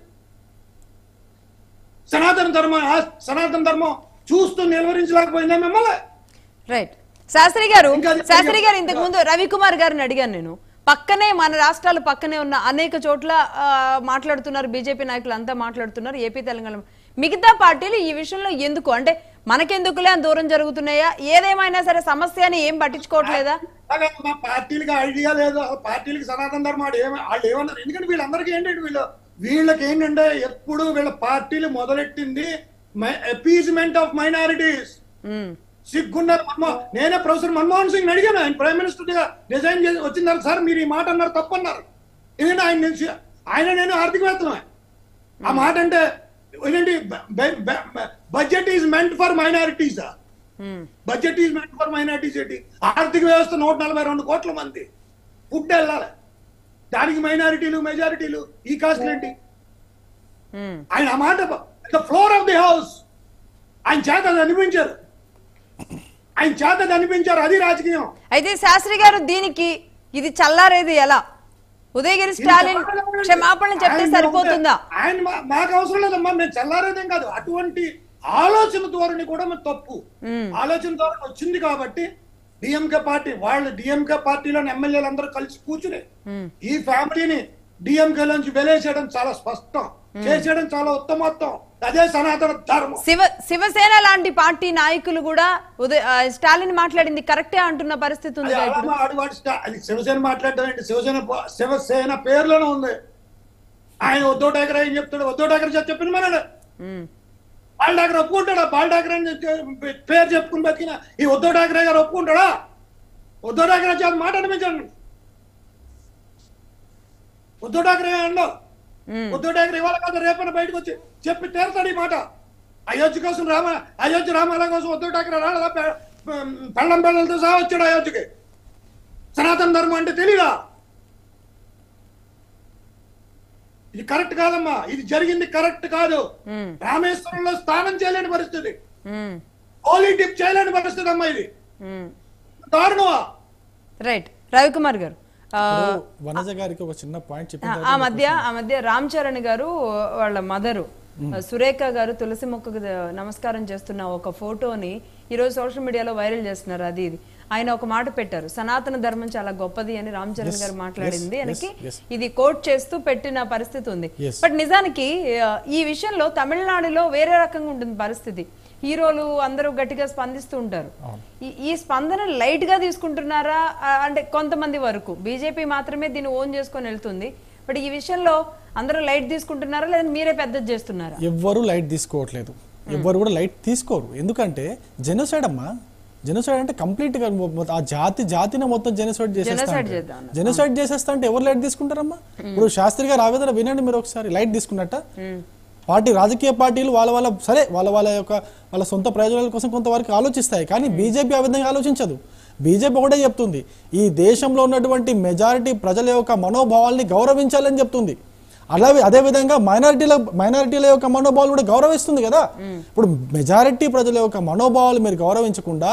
సనాతన ధర్మం సనాతన ధర్మం చూస్తూ నిలవరించలేకపోయిందా మిమ్మల్ని? రైట్. శాస్త్రి గారు శాస్త్రి గారు ఇంతకు ముందు రవికుమార్ గారిని అడిగాను నేను. పక్కనే మన రాష్ట్రాలు పక్కనే ఉన్న అనేక చోట్ల మాట్లాడుతున్నారు, బీజేపీ నాయకులు అంతా మాట్లాడుతున్నారు, ఏపీ తెలంగాణ. మిగతా పార్టీలు ఈ విషయంలో ఎందుకు అంటే మనకెందుకులే అని దూరం జరుగుతున్నాయా? ఏదేమైనా సరే సమస్యని ఏం పట్టించుకోవట్లేదా? మా పార్టీలకి ఐడియా లేదు, పార్టీలకి సనాతన ధర్మాడు ఏమ వాళ్ళు ఏమన్నారు. ఎందుకంటే వీళ్ళందరికీ ఏంటంటే వీళ్ళు వీళ్ళకి ఏంటంటే ఎప్పుడు వీళ్ళ పార్టీలు మొదలెట్టింది అపీజ్మెంట్ ఆఫ్ మైనారిటీస్. సిగ్గున్నారు. మన్మోహన్ నేనే ప్రొఫెసర్ మన్మోహన్ సింగ్ అడిగాను, ఆయన ప్రైమ్ మినిస్టర్ గా డిజైన్ చేసి వచ్చిందారు. సార్ మీరు ఈ మాట అన్నారు తప్పన్నారు. ఎందుకంటే ఆయన నుంచి ఆయన నేను ఆర్థికవేత్తలమే. ఆ మాట అంటే ఏంటంటే budget is meant for minorities, budget is meant for minorities ఏంటి? ఆర్థిక వ్యవస్థ నూట నలభై రెండు కోట్ల మంది ఫుడ్ వెళ్ళాలి, దానికి మైనారిటీలు మెజారిటీలు ఈ కాస్ట్లు ఏంటి? ఆయన ఆ మాట the floor of the house ఆయన చేత అనిపించారు, ఆయన చేత అనిపించారు. అది రాజకీయం. అయితే శాస్త్రి గారు దీనికి ఇది చల్లారేది ఎలా? ఉదయగిరి స్టాలిన్ క్షమాపణ చెప్తే సరిపోతుందా? ఆయన మాకు అవసరం లేదమ్మా, మేము చల్లారేదేం కాదు. అటువంటి ఆలోచన ధోరణి కూడా మేము తప్పు. ఆలోచన ధోరణి వచ్చింది కాబట్టి డిఎంకే పార్టీ వాళ్ళు డిఎంకే పార్టీలోని ఎమ్మెల్యేలు అందరూ కలిసి కూర్చుని ఈ ఫ్యామిలీని డిఎంకే లోంచి వెలేసేయడం చాలా స్పష్టం, చేసేయడం చాలా ఉత్తమోత్తం. అదే సనాతన ధర్మం. శివ శివసేన లాంటి పార్టీ నాయకులు కూడా ఉదయ స్టాలిన్ మాట్లాడింది కరెక్టే అంటున్న పరిస్థితి ఉంది. శివసేన మాట్లాడటం ఏంటి? శివసేన శివసేన పేర్లోనే ఉంది. ఆయన ఉద్ధవ్ ఠాకరే ఏం చెప్తాడు? ఉద్ధవ్ ఠాకరే చెప్పిన మనడు బాల్ ఠాకరే ఒప్పుకుంటాడా? బాల్ ఠాకరే పేరు చెప్పుకుని బతికిన ఈ ఉద్ధవ్ ఠాకరే గారు ఒప్పుకుంటాడా? ఉద్ధవ్ ఠాకరే చేత మాట అనిపించండి. ఉద్ధవ్ ఠాకరే అన్నావు, ఉద్ధవ్ ఠాకరే ఇవాళ కాదు రేపటి బయటకు వచ్చి చెప్పి తీరుతాడు ఈ మాట. అయోధ్య కోసం రామ అయోధ్య రామాల కోసం ఉద్ధవ్ ఠాకరే రాలేదా? పెళ్ళం పిల్లలతో సహా వచ్చాడు అయోధ్యకి. సనాతన ధర్మం అంటే తెలీదా? ఇది కరెక్ట్ కాదమ్మా, ఇది జరిగింది కరెక్ట్ కాదు. రామేశ్వరంలో స్నానం చేయలేని పరిస్థితి, హోలీ డిప్ చేయలేని పరిస్థితి అమ్మా, ఇది దారుణమా? రైట్. రవికుమార్ గారు వనజ గారికి ఒక చిన్న పాయింట్ చెప్పి ఆ మధ్య ఆ మధ్య రామ్ చరణ్ గారు వాళ్ళ మదరు సురేఖ గారు తులసి మొక్కకు నమస్కారం చేస్తున్న ఒక ఫోటోని ఈరోజు సోషల్ మీడియాలో వైరల్ చేస్తున్నారు. అది ఇది ఆయన ఒక మాట పెట్టారు, సనాతన ధర్మం చాలా గొప్పది అని రామ్ చరణ్ గారు మాట్లాడింది ఆయనకి ఇది కోట్ చేస్తూ పెట్టిన పరిస్థితి ఉంది. బట్ నిజానికి ఈ విషయంలో తమిళనాడులో వేరే రకంగా ఉంటుంది పరిస్థితి. హీరోలు అందరూ గట్టిగా స్పందిస్తూ ఉంటారు. ఈ స్పందన లైట్ గా తీసుకుంటున్నారా అంటే కొంతమంది వరకు? బీజేపీ మాత్రమే దీన్ని ఓన్ చేసుకొని వెళ్తుంది. బట్ ఈ విషయంలో అందరూ లైట్ తీసుకుంటున్నారా లేదా మీరే పెద్దది చేస్తున్నారా? ఎవ్వరు లైట్ తీసుకోవట్లేదు, ఎవ్వరు కూడా లైట్ తీసుకోరు. ఎందుకంటే జెనోసైడ్ అమ్మా, జెనోసైడ్ అంటే కంప్లీట్ గా ఆ జాతి జాతిని మొత్తం జెనోసైడ్ చేసేస్తా జెనోసైడ్ చేసేస్తా అంటే ఎవరు లైట్ తీసుకుంటారమ్మా? ఇప్పుడు శాస్త్రి గారు ఆవేదన వినండి మీరు ఒకసారి. లైట్ తీసుకున్నట్ట పార్టీ రాజకీయ పార్టీలు వాళ్ళ వాళ్ళ సరే వాళ్ళ వాళ్ళ యొక్క వాళ్ళ సొంత ప్రయోజనాల కోసం కొంతవరకు ఆలోచిస్తాయి, కానీ బీజేపీ ఆ విధంగా ఆలోచించదు. బీజేపీ ఒకటే చెప్తుంది, ఈ దేశంలో ఉన్నటువంటి మెజారిటీ ప్రజల యొక్క మనోభావాల్ని గౌరవించాలని చెప్తుంది. అలాగే అదేవిధంగా మైనారిటీల మైనారిటీల యొక్క మనోభావాలు కూడా గౌరవిస్తుంది కదా. ఇప్పుడు మెజారిటీ ప్రజల యొక్క మనోభావాలు మీరు గౌరవించకుండా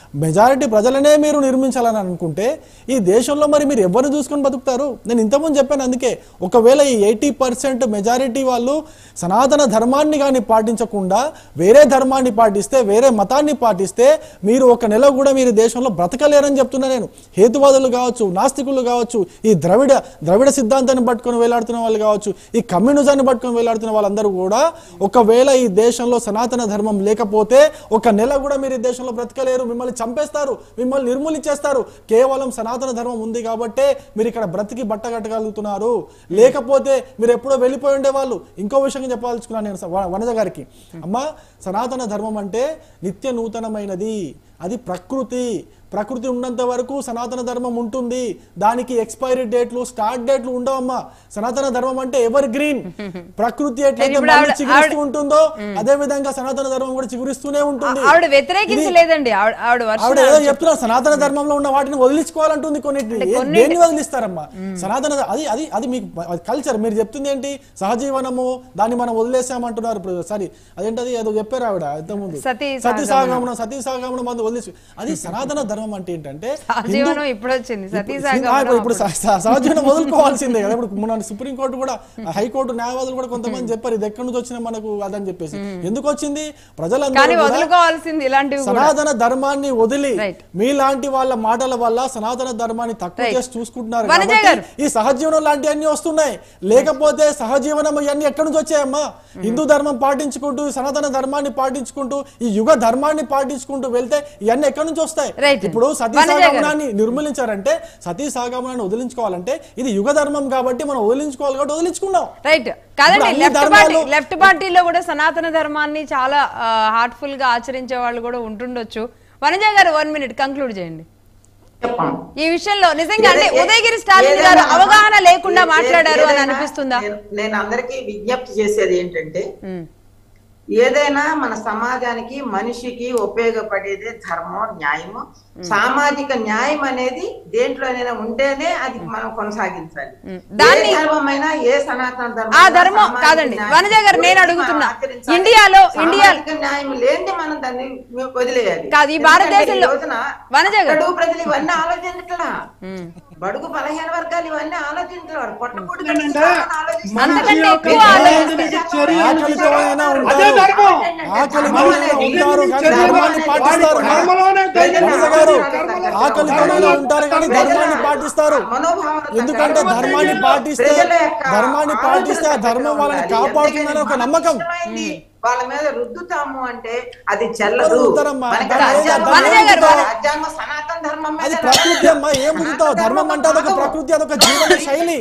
మెజారిటీ ప్రజలనే మీరు నిర్మించాలని అనుకుంటే ఈ దేశంలో మరి మీరు ఎవరిని చూసుకొని బతుకుతారు? నేను ఇంతకుముందు చెప్పాను. అందుకే ఒకవేళ ఈ ఎయిటీ పర్సెంట్ మెజారిటీ వాళ్ళు సనాతన ధర్మాన్ని కానీ పాటించకుండా వేరే ధర్మాన్ని పాటిస్తే, వేరే మతాన్ని పాటిస్తే మీరు ఒక నెల కూడా మీరు దేశంలో బ్రతకలేరని చెప్తున్నా నేను. హేతువాదులు కావచ్చు, నాస్తికులు కావచ్చు, ఈ ద్రవిడ ద్రవిడ సిద్ధాంతాన్ని పట్టుకొని వేలాడుతున్న వాళ్ళు కావచ్చు, ఈ కమ్యూనిజాన్ని పట్టుకొని వేలాడుతున్న వాళ్ళందరూ కూడా ఒకవేళ ఈ దేశంలో సనాతన ధర్మం లేకపోతే ఒక నెల కూడా మీరు ఈ దేశంలో బ్రతకలేరు. మిమ్మల్ని చంపేస్తారు, మిమ్మల్ని నిర్మూలించేస్తారు. కేవలం సనాతన ధర్మం ఉంది కాబట్టే మీరు ఇక్కడ బ్రతికి బట్ట కట్టగలుగుతున్నారు. లేకపోతే మీరు ఎప్పుడో వెళ్ళిపోయి ఉండేవాళ్ళు. ఇంకో విషయం చెప్పాల్సుకున్నాను నేను వనజ గారికి. అమ్మ, సనాతన ధర్మం అంటే నిత్య నూతనమైనది, అది ప్రకృతి. ప్రకృతి ఉన్నంత వరకు సనాతన ధర్మం ఉంటుంది. దానికి ఎక్స్పైరీ డేట్లు, స్టార్ట్ డేట్లు ఉండవమ్మా. సనాతన ధర్మం అంటే ఎవర్ గ్రీన్. ప్రకృతి ఎట్లయితే మళ్ళీ చిగురిస్తూ ఉంటుందో అదే విధంగా సనాతన ధర్మం కూడా చిగురిస్తూనే ఉంటుంది. ఆవిడ వ్యతిరేకించలేదండి. ఆవిడ ఏదో చెప్తున్నారు, సనాతన ధర్మంలో ఉన్న వాటిని వదిలించుకోవాలంటుంది. కొన్నిటిని దేన్ని వదిలిస్తారమ్మా? సనాతన అది అది అది మీకు కల్చర్. మీరు చెప్తుంది ఏంటి? సహజీవనము, దాన్ని మనం వదిలేసామంటున్నారు. ఇప్పుడు సరే అదేంటది ఏదో చెప్పారు ఆవిడ ఇంతకుముందు, సతీ సహగమనం. సతీ సహగమనం మనం వదిలేసు. అది సనాతన ధర్మం అంటే ఏంటంటే ఇప్పుడు సహజీవనం వదులుకోవాల్సిందే కదా. ఇప్పుడు మన సుప్రీంకోర్టు కూడా, హైకోర్టు న్యాయవాదులు కూడా కొంతమంది చెప్పారు ఇది ఎక్కడి నుంచి వచ్చిన మనకు అదని చెప్పేసి. ఎందుకు వచ్చింది? ప్రజలందరూ సనాతన ధర్మాన్ని వదిలి మీలాంటి వాళ్ళ మాటల వల్ల సనాతన ధర్మాన్ని తక్కువ చేసి చూసుకుంటున్నారు. ఈ సహజీవనం లాంటి అన్ని వస్తున్నాయి. లేకపోతే సహజీవనం ఇవన్నీ ఎక్కడి నుంచి వచ్చాయమ్మా? హిందూ ధర్మం పాటించుకుంటూ, సనాతన ధర్మాన్ని పాటించుకుంటూ, ఈ యుగ ధర్మాన్ని పాటించుకుంటూ వెళ్తే ఇవన్నీ ఎక్కడి నుంచి వస్తాయి? ఇప్పుడు సతీ సహగమనాన్ని నిర్మూలించారంటే, సతీ సహగమనాన్ని వదిలించుకోవాలంటే ఇది యుగ ధర్మం కాబట్టి మనం వదిలించుకోవాలి కాబట్టి వదిలించుకున్నాం. రైట్ కాదండి. లెఫ్ట్ పార్టీ లెఫ్ట్ పార్టీలో కూడా సనాతన ధర్మాన్ని చాలా హార్ట్ఫుల్ గా ఆచరించే వాళ్ళు కూడా ఉంటుండొచ్చు. వనజ గారు వన్ మినిట్ కంక్లూడ్ చేయండి ఈ విషయంలో. నిజంగా అంటే ఉదయగిరి స్టాలిన్ గారు అవగాహన లేకుండా మాట్లాడారు అని అనిపిస్తుందా? నేను అందరికీ విజ్ఞప్తి చేసేది ఏంటంటే, ఏదైనా మన సమాజానికి మనిషికి ఉపయోగపడేదే ధర్మం, న్యాయము. సామాజిక న్యాయం అనేది దేంట్లోనైనా ఉంటేనే అది మనం కొనసాగించాలి. ఏ ధర్మమైనా, ఏ సనాతన ధర్మం ఆ ధర్మం కాదండి. వనజ గారు నేను అడుగుతున్నా, ఇండియాలో ఇండియా న్యాయం లేని మనం దాన్ని వదిలేయాలి కాదు. ఈ భారతదేశంలో వనజ గారు ప్రజలు ఇవన్నీ ఆలోచించట్లా, బడుగు బలహీన వర్గాలు ఇవన్నీ ఆలోచించారు. పొట్టపూడి అంతకంటే ఎక్కువ ఉంటారు కానీ ధర్మాన్ని పాటిస్తారు. ఎందుకంటే ధర్మాన్ని పాటిస్తే ధర్మాన్ని పాటిస్తే ఆ ధర్మం వాళ్ళని కాపాడుతుందని ఒక నమ్మకం. వాళ్ళ మీద రుద్దుతాము అంటే అది చెల్లదు. సనాతన ధర్మం అది ప్రకృతి అమ్మా. ఏం రుద్దుతావు? ధర్మం అంటే అదొక ప్రకృతి, అదొక జీవన శైలి.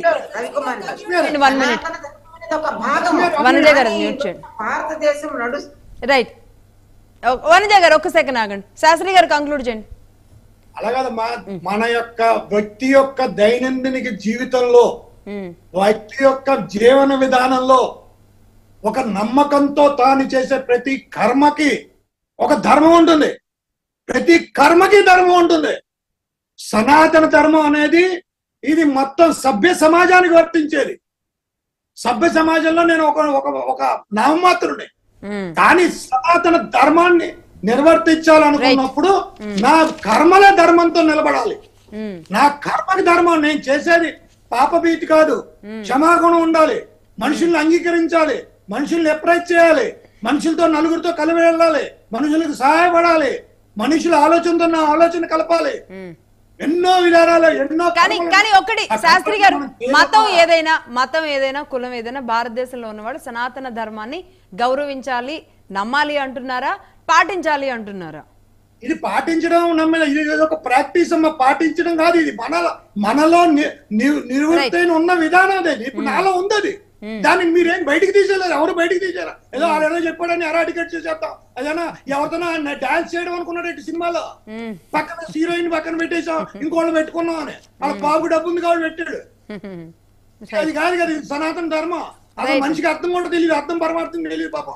భారతదేశం నడుస్తుంది. రైట్. వనజ గారు ఒక్క సెకండ్ ఆగండి. శాస్త్రి గారు కంక్లూడ్ చేయండి. అలాగదమ్మా, మన యొక్క వ్యక్తి యొక్క దైనందిన జీవితంలో, వ్యక్తి యొక్క జీవన విధానంలో ఒక నమ్మకంతో తాను చేసే ప్రతి కర్మకి ఒక ధర్మం ఉంటుంది. ప్రతి కర్మకి ధర్మం ఉంటుంది. సనాతన ధర్మం అనేది ఇది మొత్తం సభ్య సమాజానికి వర్తించేది. సభ్య సమాజంలో నేను ఒక ఒక నామమాత్రుడే, కానీ సనాతన ధర్మాన్ని నిర్వర్తించాలనుకున్నప్పుడు నా కర్మల ధర్మంతో నిలబడాలి. నా కర్మకి ధర్మం, నేను చేసేది పాపభీతి కాదు, క్షమాగుణం ఉండాలి, మనుషుల్ని అంగీకరించాలి, మనుషుల్ని ఎప్రైజ్ చేయాలి, మనుషులతో నలుగురితో కలిసి వెళ్ళాలి, మనుషులకు సహాయపడాలి, మనుషుల ఆలోచనతో నా ఆలోచన కలపాలి. ఎన్నో విధానాలు, ఎన్నో. కానీ కానీ ఒకటి శాస్త్రి గారు, మతం ఏదైనా మతం ఏదైనా కులం ఏదైనా భారతదేశంలో ఉన్నవాడు సనాతన ధర్మాన్ని గౌరవించాలి, నమ్మాలి అంటున్నారా, పాటించాలి అంటున్నారా? ఇది పాటించడం నమ్మేది, ఇది ఒక ప్రాక్టీస్ అమ్మ. పాటించడం కాదు, ఇది మనలో మనలో నిర్వృత్తైన ఉన్న విధానం. అదే ఇప్పుడు నాలో ఉంది. అది దానికి మీరేం బయటికి తీసేయలేదు. ఎవరు బయటికి తీసారా? ఏదో ఆడేదో చెప్పాడని ఎరా టికెట్ చేసేద్దాం, అదేనా ఎవరితో డాన్స్ చేయడం అనుకున్నాడు సినిమాలో. పక్కన హీరోయిన్ పక్కన పెట్టేసాం, ఇంకోళ్ళు పెట్టుకున్నాం అని. వాళ్ళ బాబు డబ్బు ఉంది కాబట్టి పెట్టాడు. అది కాదు కదా సనాతన ధర్మం. అదే మనిషికి అర్థం కూడా తెలియదు, అర్థం పరమార్థం తెలియదు పాపం.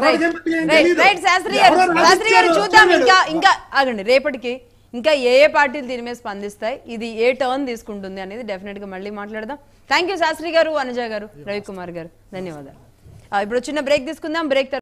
చూద్దాం ఇంకా ఇంకా ఆగండి. రేపటికి ఇంకా ఏ ఏ పార్టీలు దీని మీద స్పందిస్తాయి, ఇది ఏ టర్న్ తీసుకుంటుంది అనేది డెఫినెట్ గా మళ్ళీ మాట్లాడదాం. థ్యాంక్ యూ శాస్త్రి గారు, అనుజ గారు, రవికుమార్ గారు, ధన్యవాదాలు. ఇప్పుడు చిన్న బ్రేక్ తీసుకుందాం. బ్రేక్